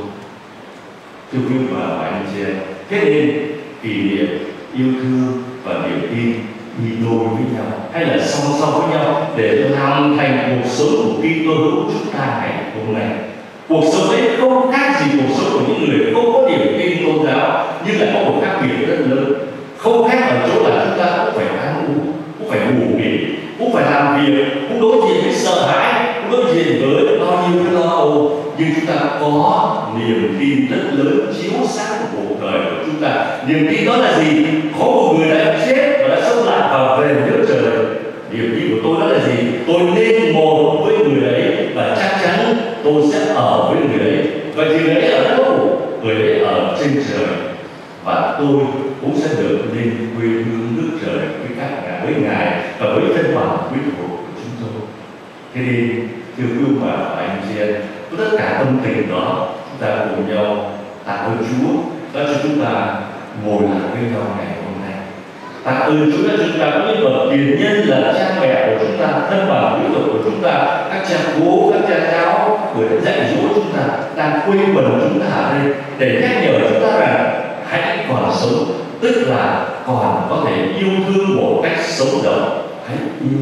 Thưa quý vị và anh chị em, thế nên kỷ niệm yêu thương và niềm tin đi đôi với nhau hay là song song với nhau để làm thành cuộc sống của Kitô hữu chúng ta ngày hôm nay. Cuộc sống ấy không khác gì cuộc sống của những người không có niềm tin tôn giáo, nhưng lại có một khác biệt rất lớn. Không khác ở chỗ là chúng ta cũng phải ăn uống, cũng phải ngủ nghỉ, cũng phải làm việc, cũng đối diện với sợ hãi, cũng đối diện với bao nhiêu cái lo âu, nhưng chúng ta có niềm tin rất lớn chiếu sáng cuộc đời của chúng ta. Niềm tin đó là gì? Có một người đã chết và đã sống lại và về nước trời. Niềm tin của tôi đó là gì? Tôi nên một với người ấy và chắc chắn tôi sẽ ở với người ấy. Và người ấy ở đâu? Người ấy ở trên trời. Và tôi cũng sẽ được lên quê hương nước trời với các ngài, với ngài và với thân bằng quý thuộc của chúng tôi. Thế nên thưa quý vị và anh chị em, với tất cả tâm tình đó, chúng ta cùng nhau tạ ơn Chúa đã cho chúng ta ngồi lại với nhau ngày hôm nay. Tạ ơn Chúa đã cho chúng ta có những bậc tiền nhân là cha mẹ của chúng ta, thân bằng quý tộc của chúng ta, các cha bố, các cha cháu, người đã dạy dỗ chúng ta, đang quây quần chúng ta ở đây để nhắc nhở chúng ta rằng hãy còn sống, tức là còn có thể yêu thương một cách sống động. Hãy yêu,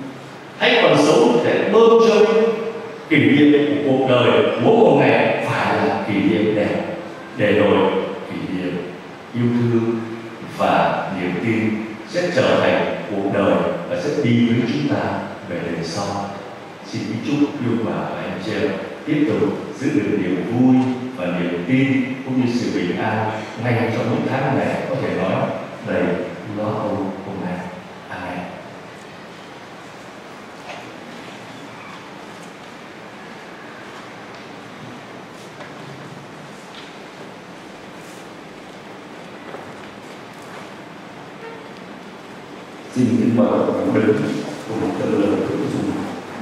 hãy còn sống để bơm trôi kỷ niệm của cuộc đời mỗi một ngày phải là kỷ niệm đẹp, để rồi kỷ niệm yêu thương và niềm tin sẽ trở thành cuộc đời và sẽ đi với chúng ta về đời sau. Xin kính chúc yêu và anh chị em tiếp tục giữ được niềm vui và niềm tin cũng như sự bình an ngay trong những tháng này có thể nói đầy lo âu hôm nay. Amen. Xin kính mời các đứng cùng tân lời của chúng.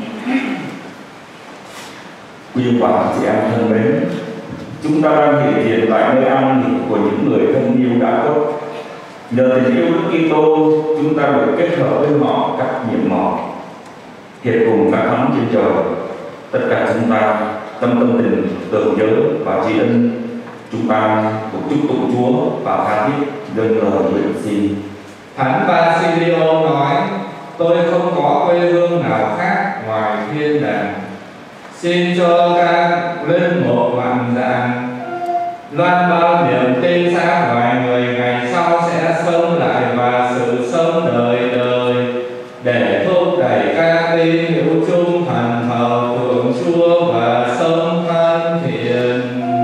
Quý ông bà chị em thân mến, chúng ta đang hiện diện tại nơi an nghỉ của những người thân yêu đã khuất. Nhờ tình yêu Đức Kitô, chúng ta được kết hợp với họ các nhiệm màu, hiệp cùng các thánh trên trời. Tất cả chúng ta tâm tâm tình tưởng nhớ và tri ân, chúng ta cùng chúc tụng Chúa và tha thiết dâng lời nguyện xin. Thánh Basilio nói: tôi không có quê hương nào khác ngoài thiên đàng. Xin cho các linh mục mạnh dạn loan bao niềm tin sáng ngoài người ngày sau sẽ sống lại và sự sống đời đời, để thúc đẩy các tín hữu trung thành thờ phượng Chúa và sống thân thiện.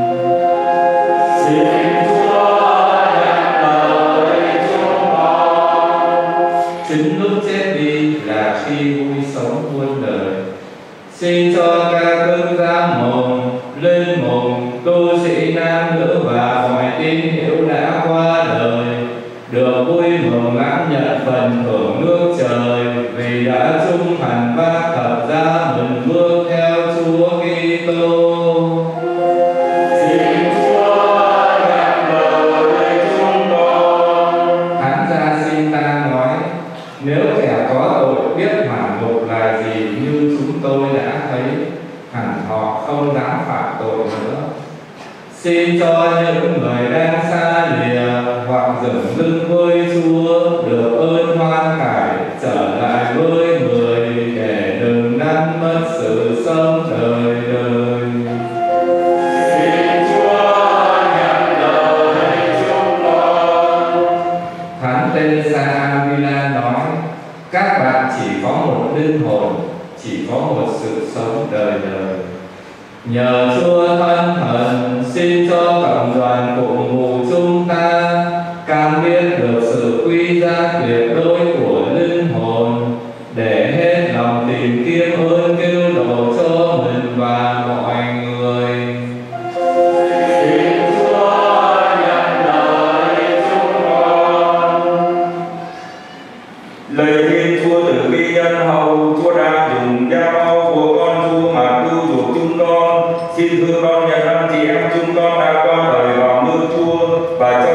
Xin Chúa nhận lời chúng con. Chính lúc chết đi là khi vui sống muôn đời. Xin cho các đức giám mục, linh mục, tu sĩ nam nữ và mọi tín hữu đã qua đời được vui mừng lãnh nhận phần hưởng nước trời, vì đã trung thành bác thập giá mình bước theo Chúa Kitô. Xin Chúa nhận lời chúng con. Thánh Giacinta nói: nếu kẻ có tội biết hoàn ngục là gì như chúng tôi đã thấy, hẳn họ không dám phạm tội nữa. Xin cho những người đang xa lìa hoặc dửng dưng với Chúa được ơn hoan cải trở lại với người, để đừng đánh mất sự sống đời đời. Xin Chúa nhận lời chúng con. Thánh Teresa Avila nói: các bạn chỉ có một linh hồn, chỉ có một sự sống đời đời. Nhờ Chúa thân thần, xin cho cộng đoàn cùng ngụ chúng ta cảm biết được sự quý giá tuyệt đối của linh hồn, để hết lòng tìm kiếm ơn cứu độ cho mình và mọi người. Xin Chúa nhận lời chúng con. Lời Thiên Chúa từ bi nhân hậu, Chúa đã dùng da máu của con Chúa mà cứu chuộc chúng con. Xin thương con nhận anh chị em chúng con đã qua đời vào nước Chúa và cho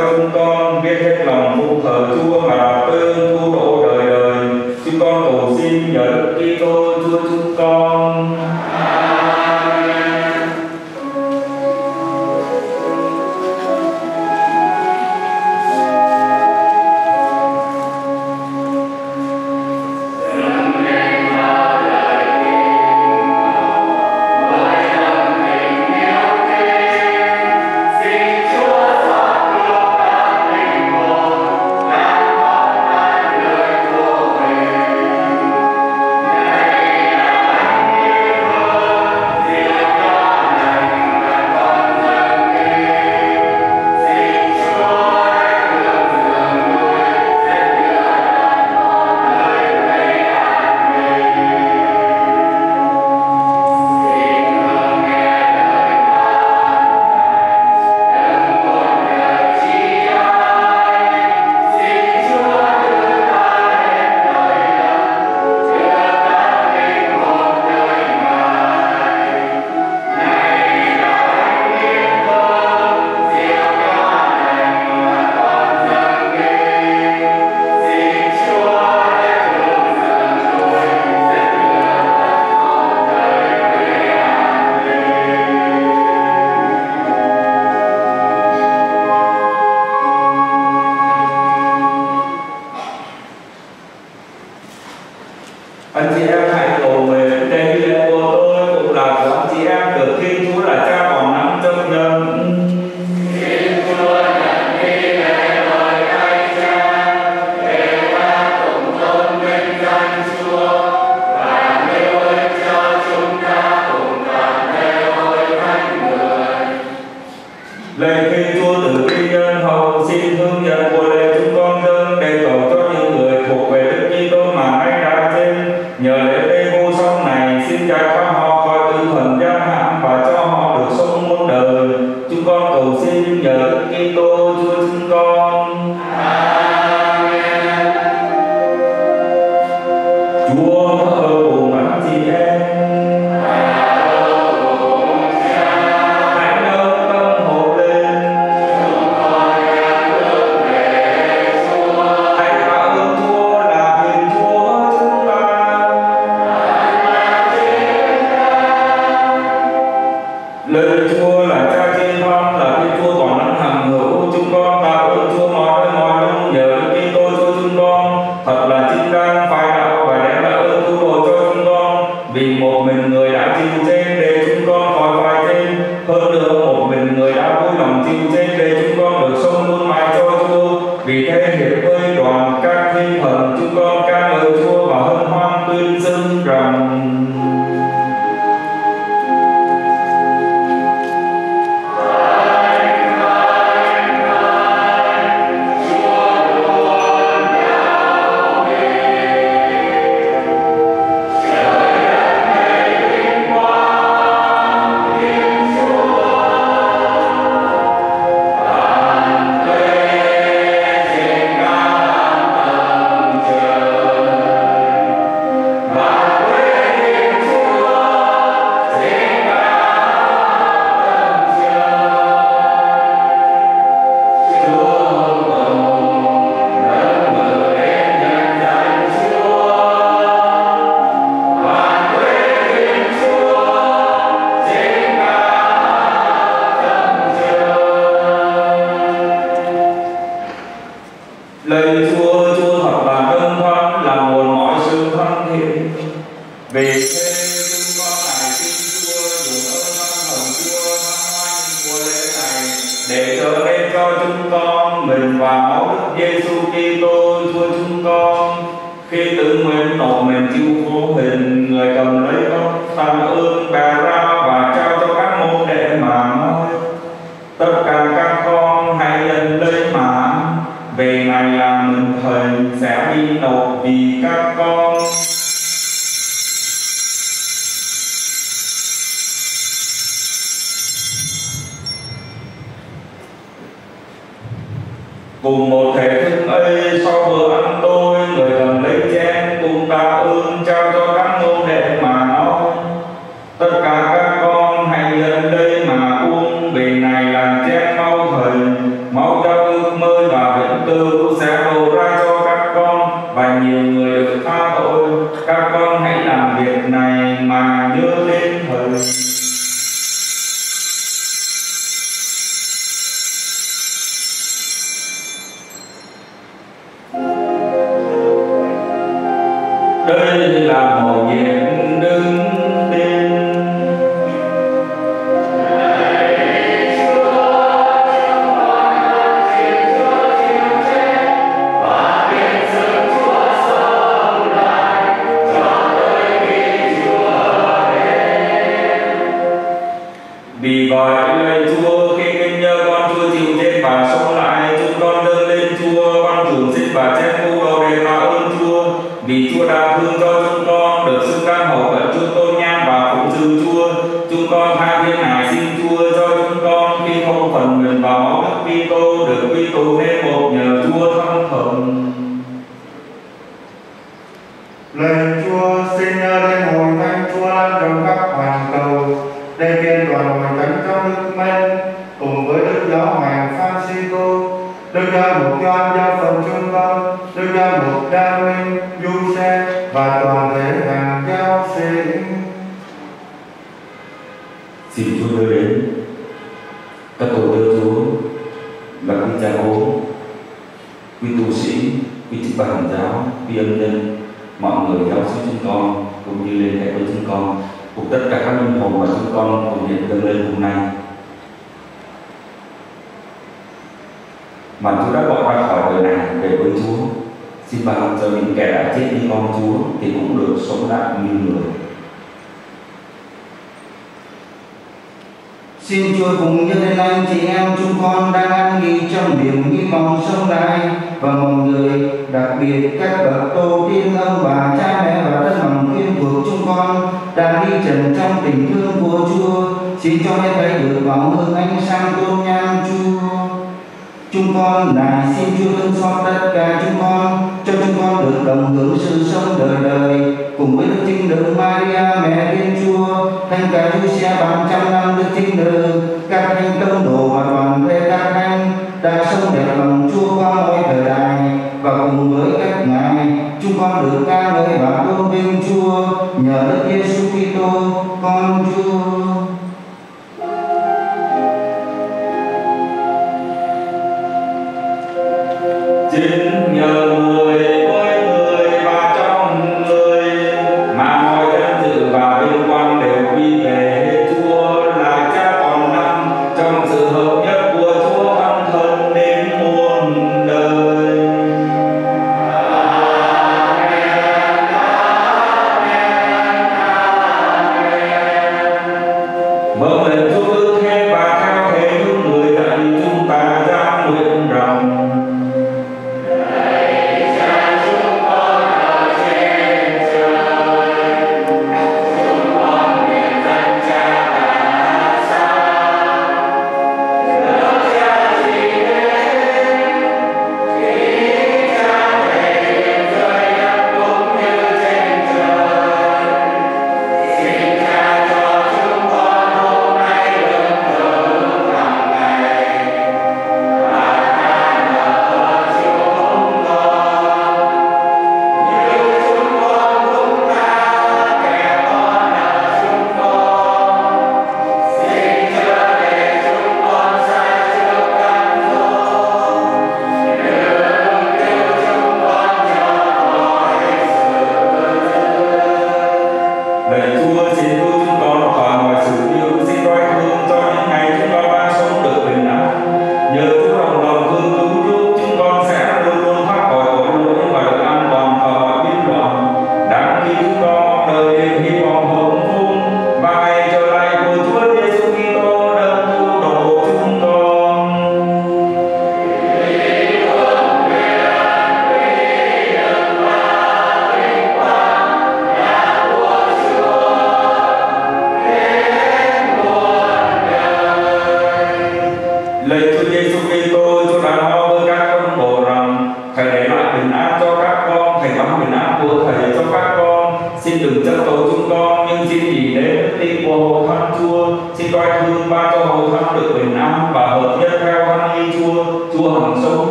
Thiên Chúa là Cha toàn năng chân nhân. Lạy Thiên Chúa từ bi nhân hậu, xin hướng dẫn của lễ chúng con dâng để cầu cho những người thuộc về Đức Kitô mà nay đã trên. Nhờ lễ tế vô song này, xin giải thoát họ khỏi tử thần gian hãm và cho họ được sống muôn đời. Chúng con cầu xin nhờ Đức Kitô Chúa chúng con. Amen. Chúa ở cùng anh chị em. Lời Chúa là Cha trên phong, là Thiên Chúa toàn năng hằng hữu. Chúng con tạ ơn Chúa mọi nơi mọi lúc nhờ Đức Kitô Chúa chúng con. Thật là chính đáng, phải đạo và đem lại ơn cứu độ cho chúng con. Vì một mình người đã chịu chết để chúng con khỏi phải chết. Hơn nữa một mình người đã vui lòng chịu chết để chúng con được sống luôn mãi cho Chúa. Vì thế hiệp với đoàn các thiên thần, chúng con ca ngợi Chúa và hân hoan tuyên xưng rằng: Lời Chúa, Chúa thật là đơn thân, là nguồn mọi sự thân thiện. Vì thế chúng con lại xin Chúa dùng ơn thân thần Chúa thăng hoan của lễ này để trở nên cho chúng con mình và máu Đức Giêsu Kitô Chúa chúng con. Khi tự nguyện nộp mình chịu khổ hình, người cầm lấy gốc tạ ơn bè ra và trao cho các môn đệ mà nói: tất cả các con hãy nhận lấy mà về ngày là mình thầy sẽ đi nộp vì các con. Cùng một thể thức ấy, sau bữa ăn tôi, người cầm lấy chén cùng tạ ơn trao cho các môn đệ mà nói: tất cả các con hãy nhận đây mà uống, vì này là chén máu thầy, máu giao ước mới và vĩnh cửu sẽ đổ ra cho các con và nhiều người được tha tội. Các con hãy làm việc này mà nhớ đến thầy. Đây là mầu nhiệm đứng tên. Vì vậy lạy Chúa, khi kinh nhớ con Chúa chịu chết và sống lại, chúng con dâng lên Chúa con trùng sinh và chén khu đầu để tạ ơn Chúa. Vì Chúa đã thương cho chúng con được xứng đáng hầu cận Chúa tôn nhang và phụng sự Chúa, chúng con tha thiết nài xin Chúa cho chúng con khi không phần mình vào máu Đức Kitô được quy tụ nên một nhờ Chúa thăng thần. Lạy Chúa, xin nhớ đến hội thánh Chúa lan rộng khắp hoàn cầu, để kiện toàn hội thánh trong nước men cùng với Đức Giáo hoàng Francisco, Đức Giáo mục Gioan giáo phận Trung Văn, Đức Giáo mục Đa Minh, Giuse và toàn thể hàng giáo sĩ. Xin Chúa đưa đến các tổ tư Chúa là quý cha cố, quý tu sĩ, quý chức bàn giáo, quý ân nhân, mọi người giáo sư chúng con cũng như liên hệ với chúng con cùng tất cả các linh hồn mà chúng con cùng hiện dâng lên hôm nay, mà Chúa đã gọi ra khỏi đời này về với Chúa. Xin ban cho những kẻ đã chết như con Chúa thì cũng được sống lại như người. Xin Chúa cùng nhân lên anh chị em chúng con đang an nghỉ trong niềm hy vọng sống lại, và mọi người, đặc biệt các bậc tổ tiên, ông bà, cha mẹ và thân bằng quyến thuộc chúng con đang đi trần trong tình thương của Chúa. Xin cho hết thảy được vọng hương ánh sáng tôn nhang Chúa. Chúng con này xin Chúa thương xót tất cả chúng con, cho chúng con được đồng hưởng sự sống đời đời cùng với Đức Trinh Nữ Maria mẹ Thiên Chúa, Thánh Cả Giuse bằng trăm năm Đức Trinh Nữ, các thánh tông đồ và toàn thể các thánh đã sống đẹp lòng Chúa qua mọi thời đại, và cùng với các ngài chúng con được ca ngợi và tôn vinh Chúa nhờ Đức Giêsu Kitô con Chúa. Chính nhờ người với người và trong người mà mọi danh dự và vinh quang đều quy về Chúa là Cha toàn năng, trong sự hợp nhất của Chúa Thánh Thần đến muôn đời. Mở lời Chúa ước thế và theo thế những người dạy chúng ta ra nguyện rằng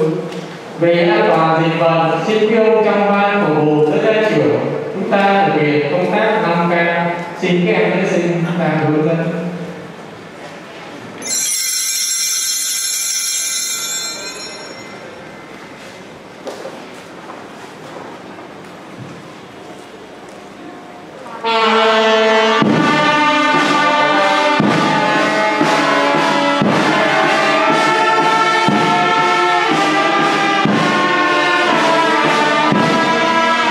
Về an toàn dịch bệnh, xin quý ông trong ban của bộ tới đại trưởng chúng ta thực hiện xin ban hưởng lên.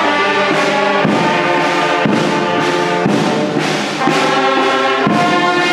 Thank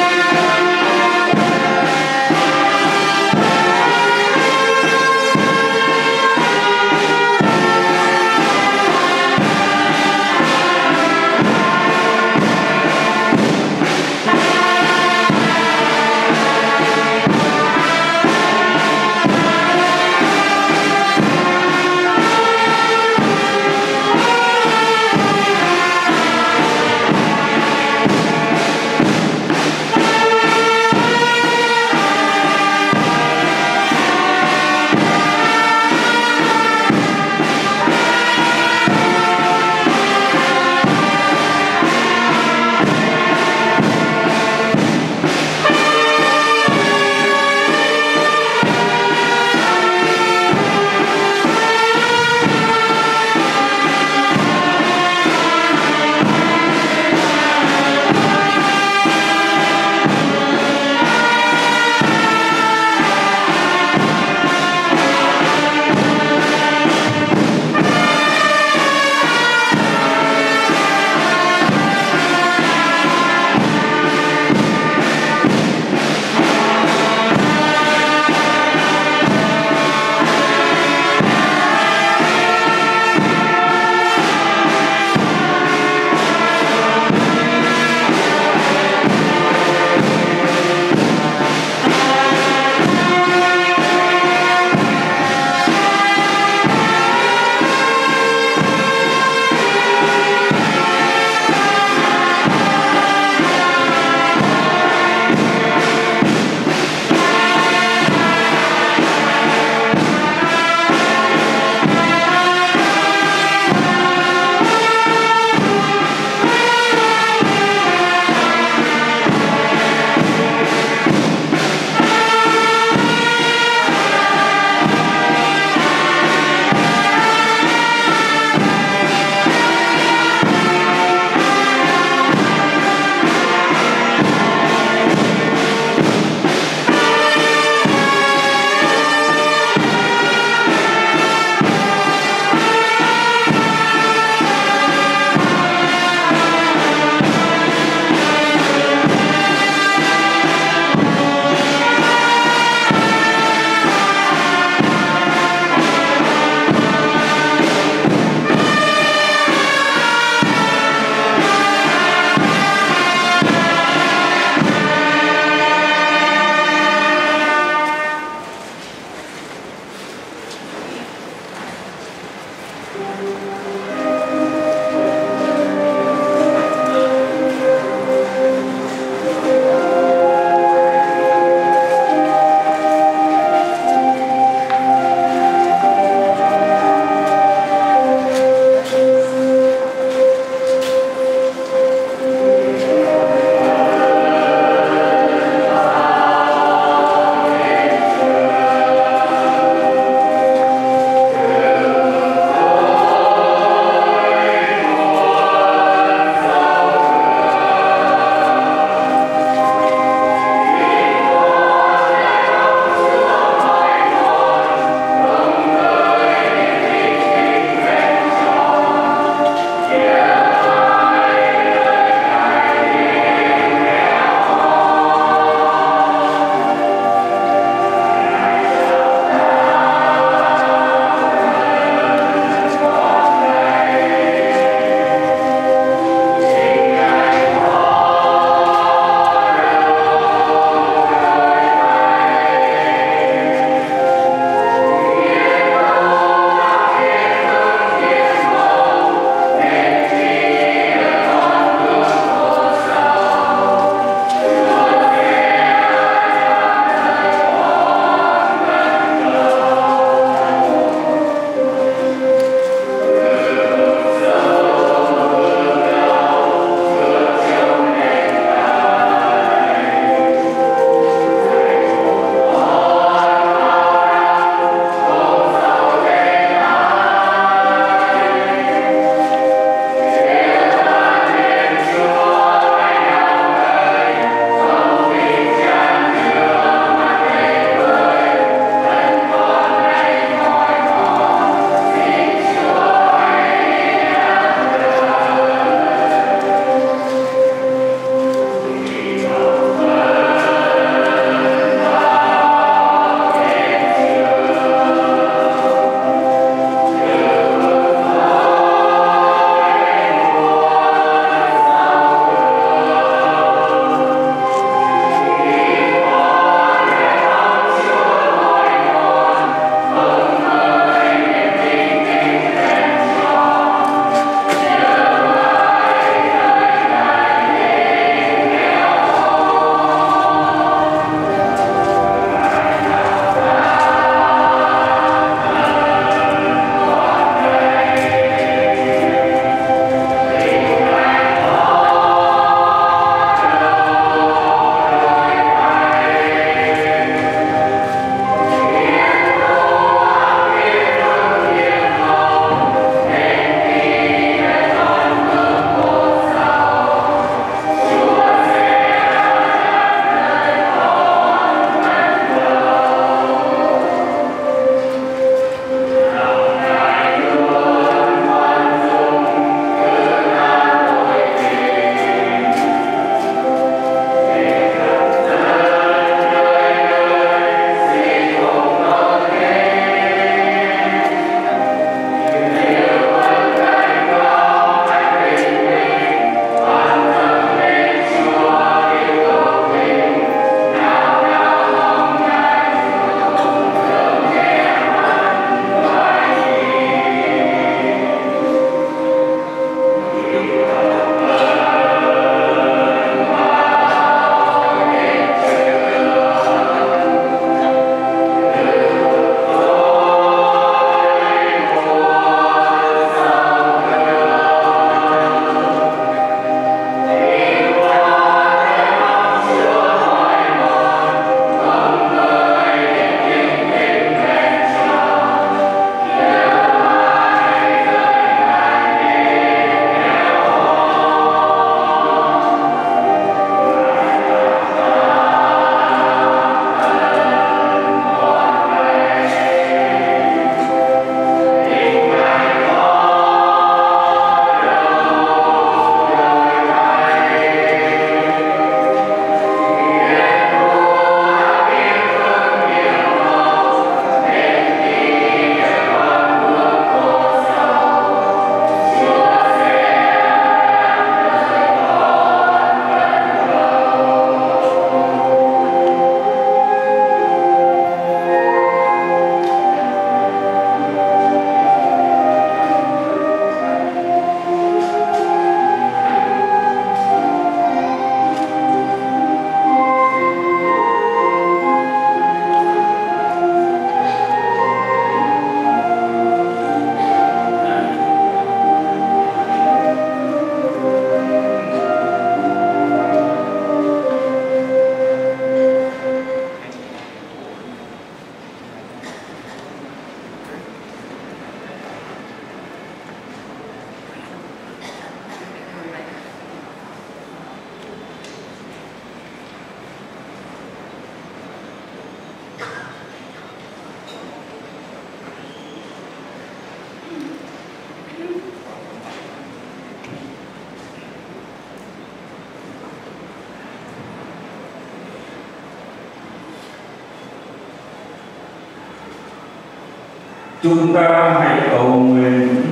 Chúng ta hãy cầu nguyện.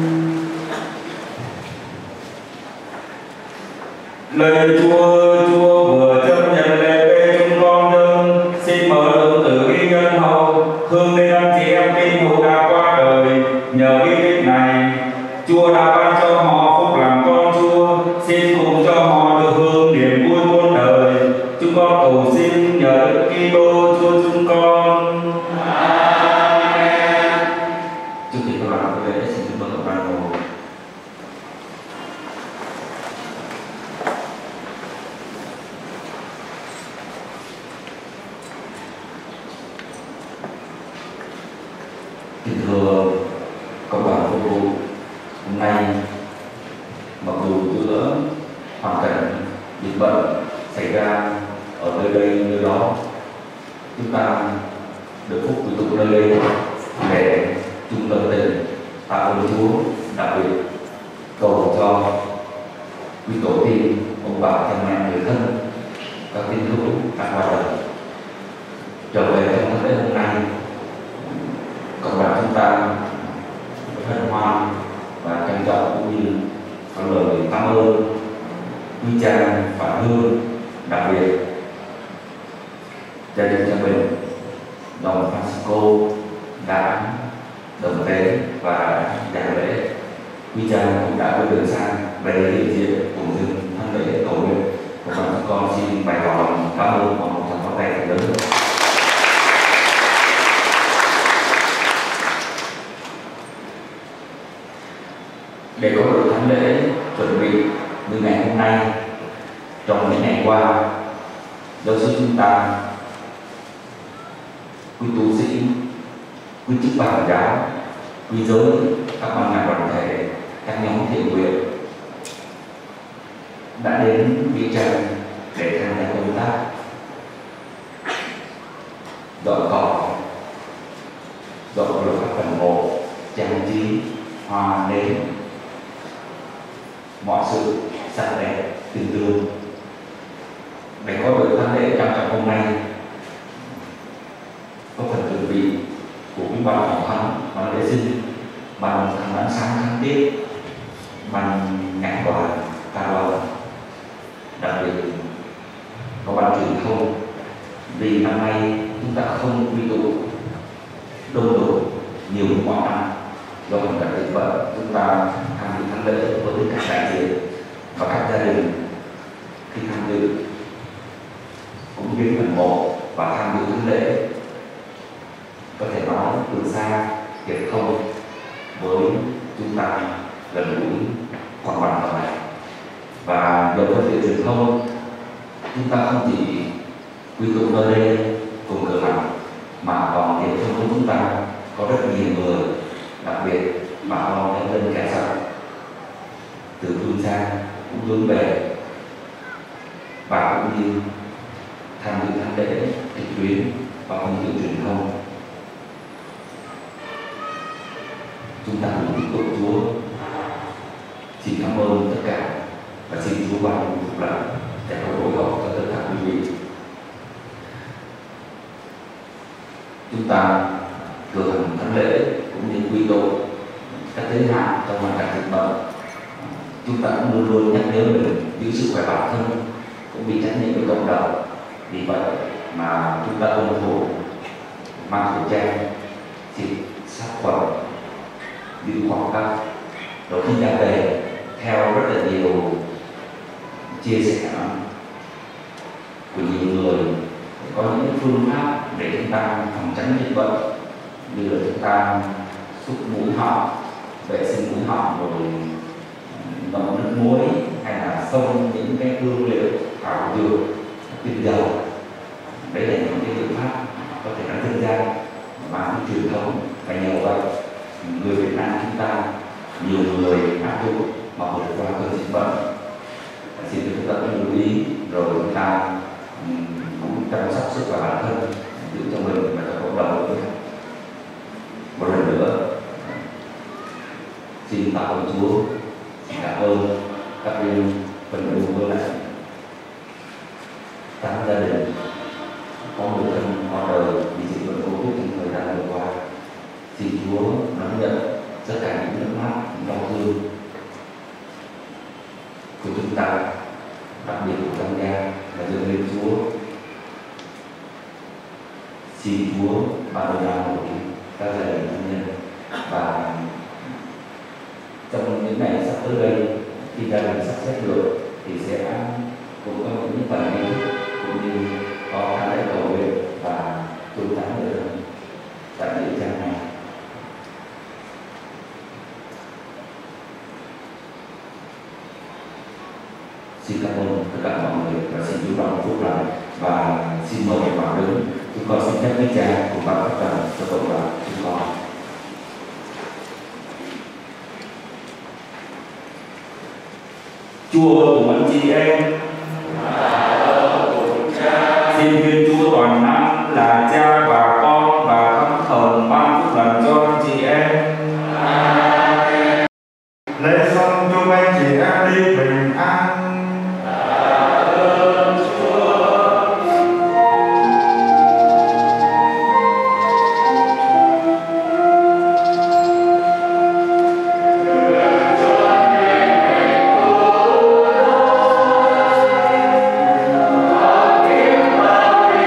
Lạy Chúa, Chúa vừa chấp nhận lễ bế chúng con dâng, xin mở lượng tử ghi nhân hậu, hướng đến anh chị em tín hữu đã qua đời. Nhờ bí tích này, Chúa đã ban cho họ phúc làm con Chúa, xin cùng cho họ được hưởng niềm vui muôn đời. Chúng con cầu xin nhờ Đức Kitô Chúa chúng con. Amen. Trước khi các bạn về lễ, xin mời các bạn ngồi. Kính thưa các bạn phục vụ, hôm nay mặc dù giữa hoàn cảnh dịch bệnh xảy ra ở nơi đây nơi đó, chúng ta được phúc quy tụ nơi đây để chung tâm tình tạ ơn Chúa, đặc biệt cầu cho quý tổ tiên, ông bà, cha mẹ, người thân, các tín hữu đã qua đời trở về trong tháng lễ hôm nay. Cộng đoàn chúng ta hân hoan và trân trọng cũng như có lời cảm ơn quý cha Phạm Hương, đặc biệt gia đình cha mình Don Francisco đã đồng tế và giảng lễ. Quý cha cũng đã có đường sang về hiện diện cùng dừng thân lễ cầu nguyện. Và chúng con xin bày tỏ lòng cảm ơn và một tràng pháo tay thật lớn. Để có được thánh lễ chuẩn bị như ngày hôm nay, trong những ngày qua, giáo sư chúng ta, quý tu sĩ, quý chức bản giáo, quý giới, các ban ngành đoàn thể, các nhóm thiện nguyện đã đến nghĩa trang để tham gia công tác dọn cỏ, dọn dẹp các phần mộ, trang trí hoa nến, mọi sự sạch đẹp, tình thương. Để có được thánh lễ trang trọng hôm nay, có phần chuẩn bị của quý ban hậu thánh, ban lễ sinh, ban thằng ánh sáng kháng tiết, ban nhạc đoàn, ca đoàn, đặc biệt có ban truyền thông. Vì năm nay chúng ta không quy tụ đông đủ nhiều như mọi năm do hoàn cảnh dịch bệnh, chúng ta tham dự thánh lễ với các đại diện và các gia đình khi tham dự cũng viếng phần mộ và tham dự thánh lễ, có thể nói từ xa hiệp thông với chúng ta gần gũi hoàn toàn ở này. Và nhờ phương tiện truyền thông, chúng ta không chỉ quy tụ nơi đây cùng cửa hàng mà còn hiệp thông với chúng ta có rất nhiều người, đặc biệt bà con nhân dân kẻ sạch từ phương xa cũng hướng về và cũng như tham dự thánh lễ trực tuyến và phương tiện truyền thông. Chúng ta cùng tiếp tục Chúa. Xin cảm ơn tất cả và xin Chúa ban phục lành để có hội họp cho tất cả quý vị. Chúng ta cử hành thánh lễ cũng như quy tụ các giới hạn trong hoàn cảnh dịch bệnh. Chúng ta cũng luôn luôn nhắc nhớ mình giữ sức khỏe bản thân, cũng bị trách nhiệm với cộng đồng. Vì vậy mà chúng ta tuân thủ mang khẩu trang, xịt sát khuẩn, giữ khoảng cách. Rồi khi ra về, theo rất là nhiều chia sẻ của nhiều người, có những phương pháp để chúng ta phòng tránh dịch bệnh, như là chúng ta xúc mũi họng, vệ sinh mũi họng, rồi ngậm nước muối, hay là xông những cái hương liệu thảo dược, tinh dầu. Đấy là những cái phương pháp có thể nói dân gian và truyền thống. Và nhờ vậy người Việt Nam chúng ta nhiều người áp dụng mà vượt qua cơn dịch bệnh. Xin chúng ta cũng lưu ý, rồi chúng ta cũng chăm sóc sức khỏe bản thân, giữ cho mình và cho cộng đồng. Một lần nữa xin tạ ơn Chúa, cảm ơn các viên phần yêu với lại các gia đình có người thân qua đời vì dịch bệnh Covid trong thời gian vừa qua. Xin Chúa Chúa đón nhận tất cả những nước mắt, những đau thương của chúng ta, đặc biệt của Tăng Gia và dâng lên Chúa. Xin Chúa ban ơn an ủi các gia đình thân nhân, và trong những ngày sắp tới đây, khi gia đình sắp xếp được thì sẽ cũng có những phần nghi thức cũng như có khán lễ cầu nguyện và tu tán ở tại nghĩa trang này. Xin cảm ơn tất cả mọi người và xin Chúa ban phúc lành, và xin mời các bạn đứng. Chúng con xin phép quý cha cùng ban phát lời cho cộng đoàn chúng con. Chúa cùng anh chị em, xin Thiên Chúa toàn năng là Cha và Con và Thánh Thần ban phúc lành cho anh chị em. Lễ xong chúc anh chị em đi bình an. Hãy subscribe cho kênh Ghiền Mì Gõ để không bỏ lỡ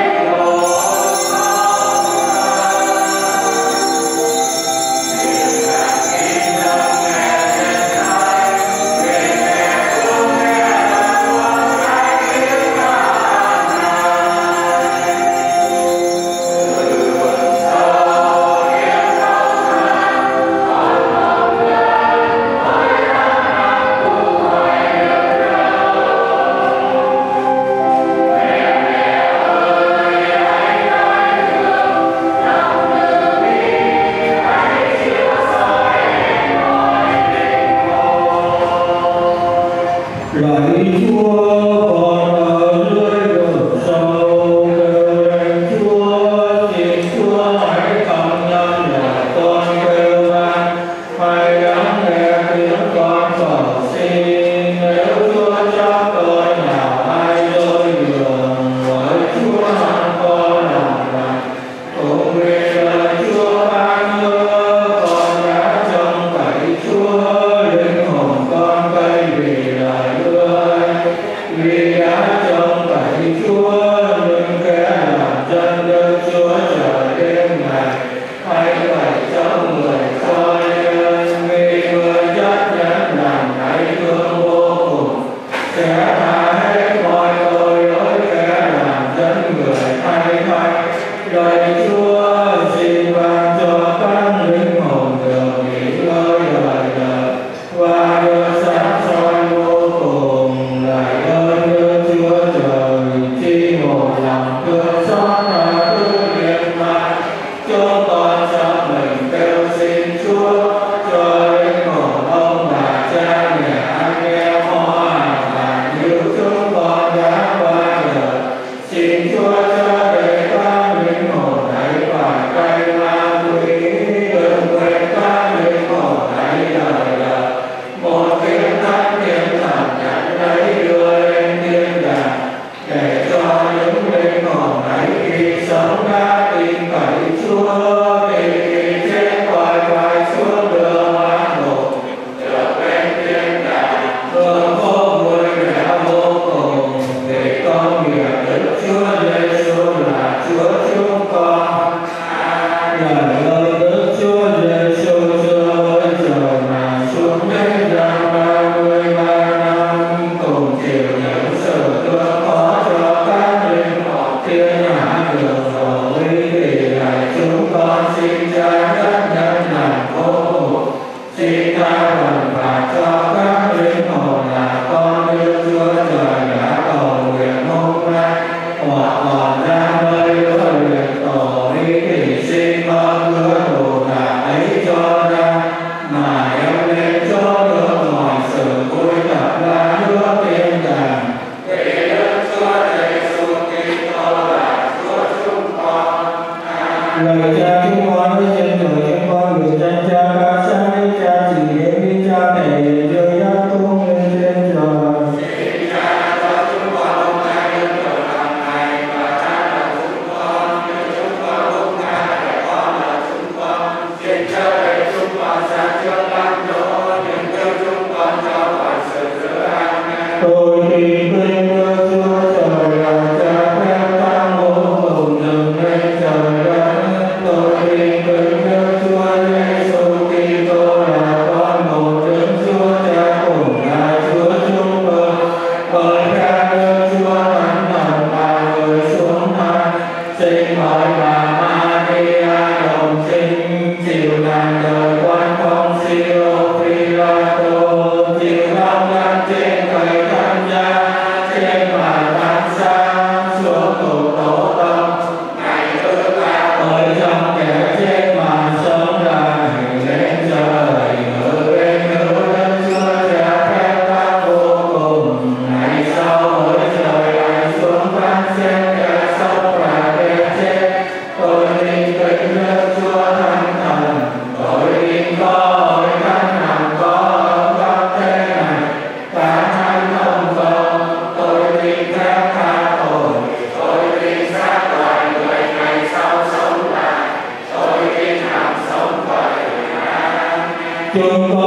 chúng con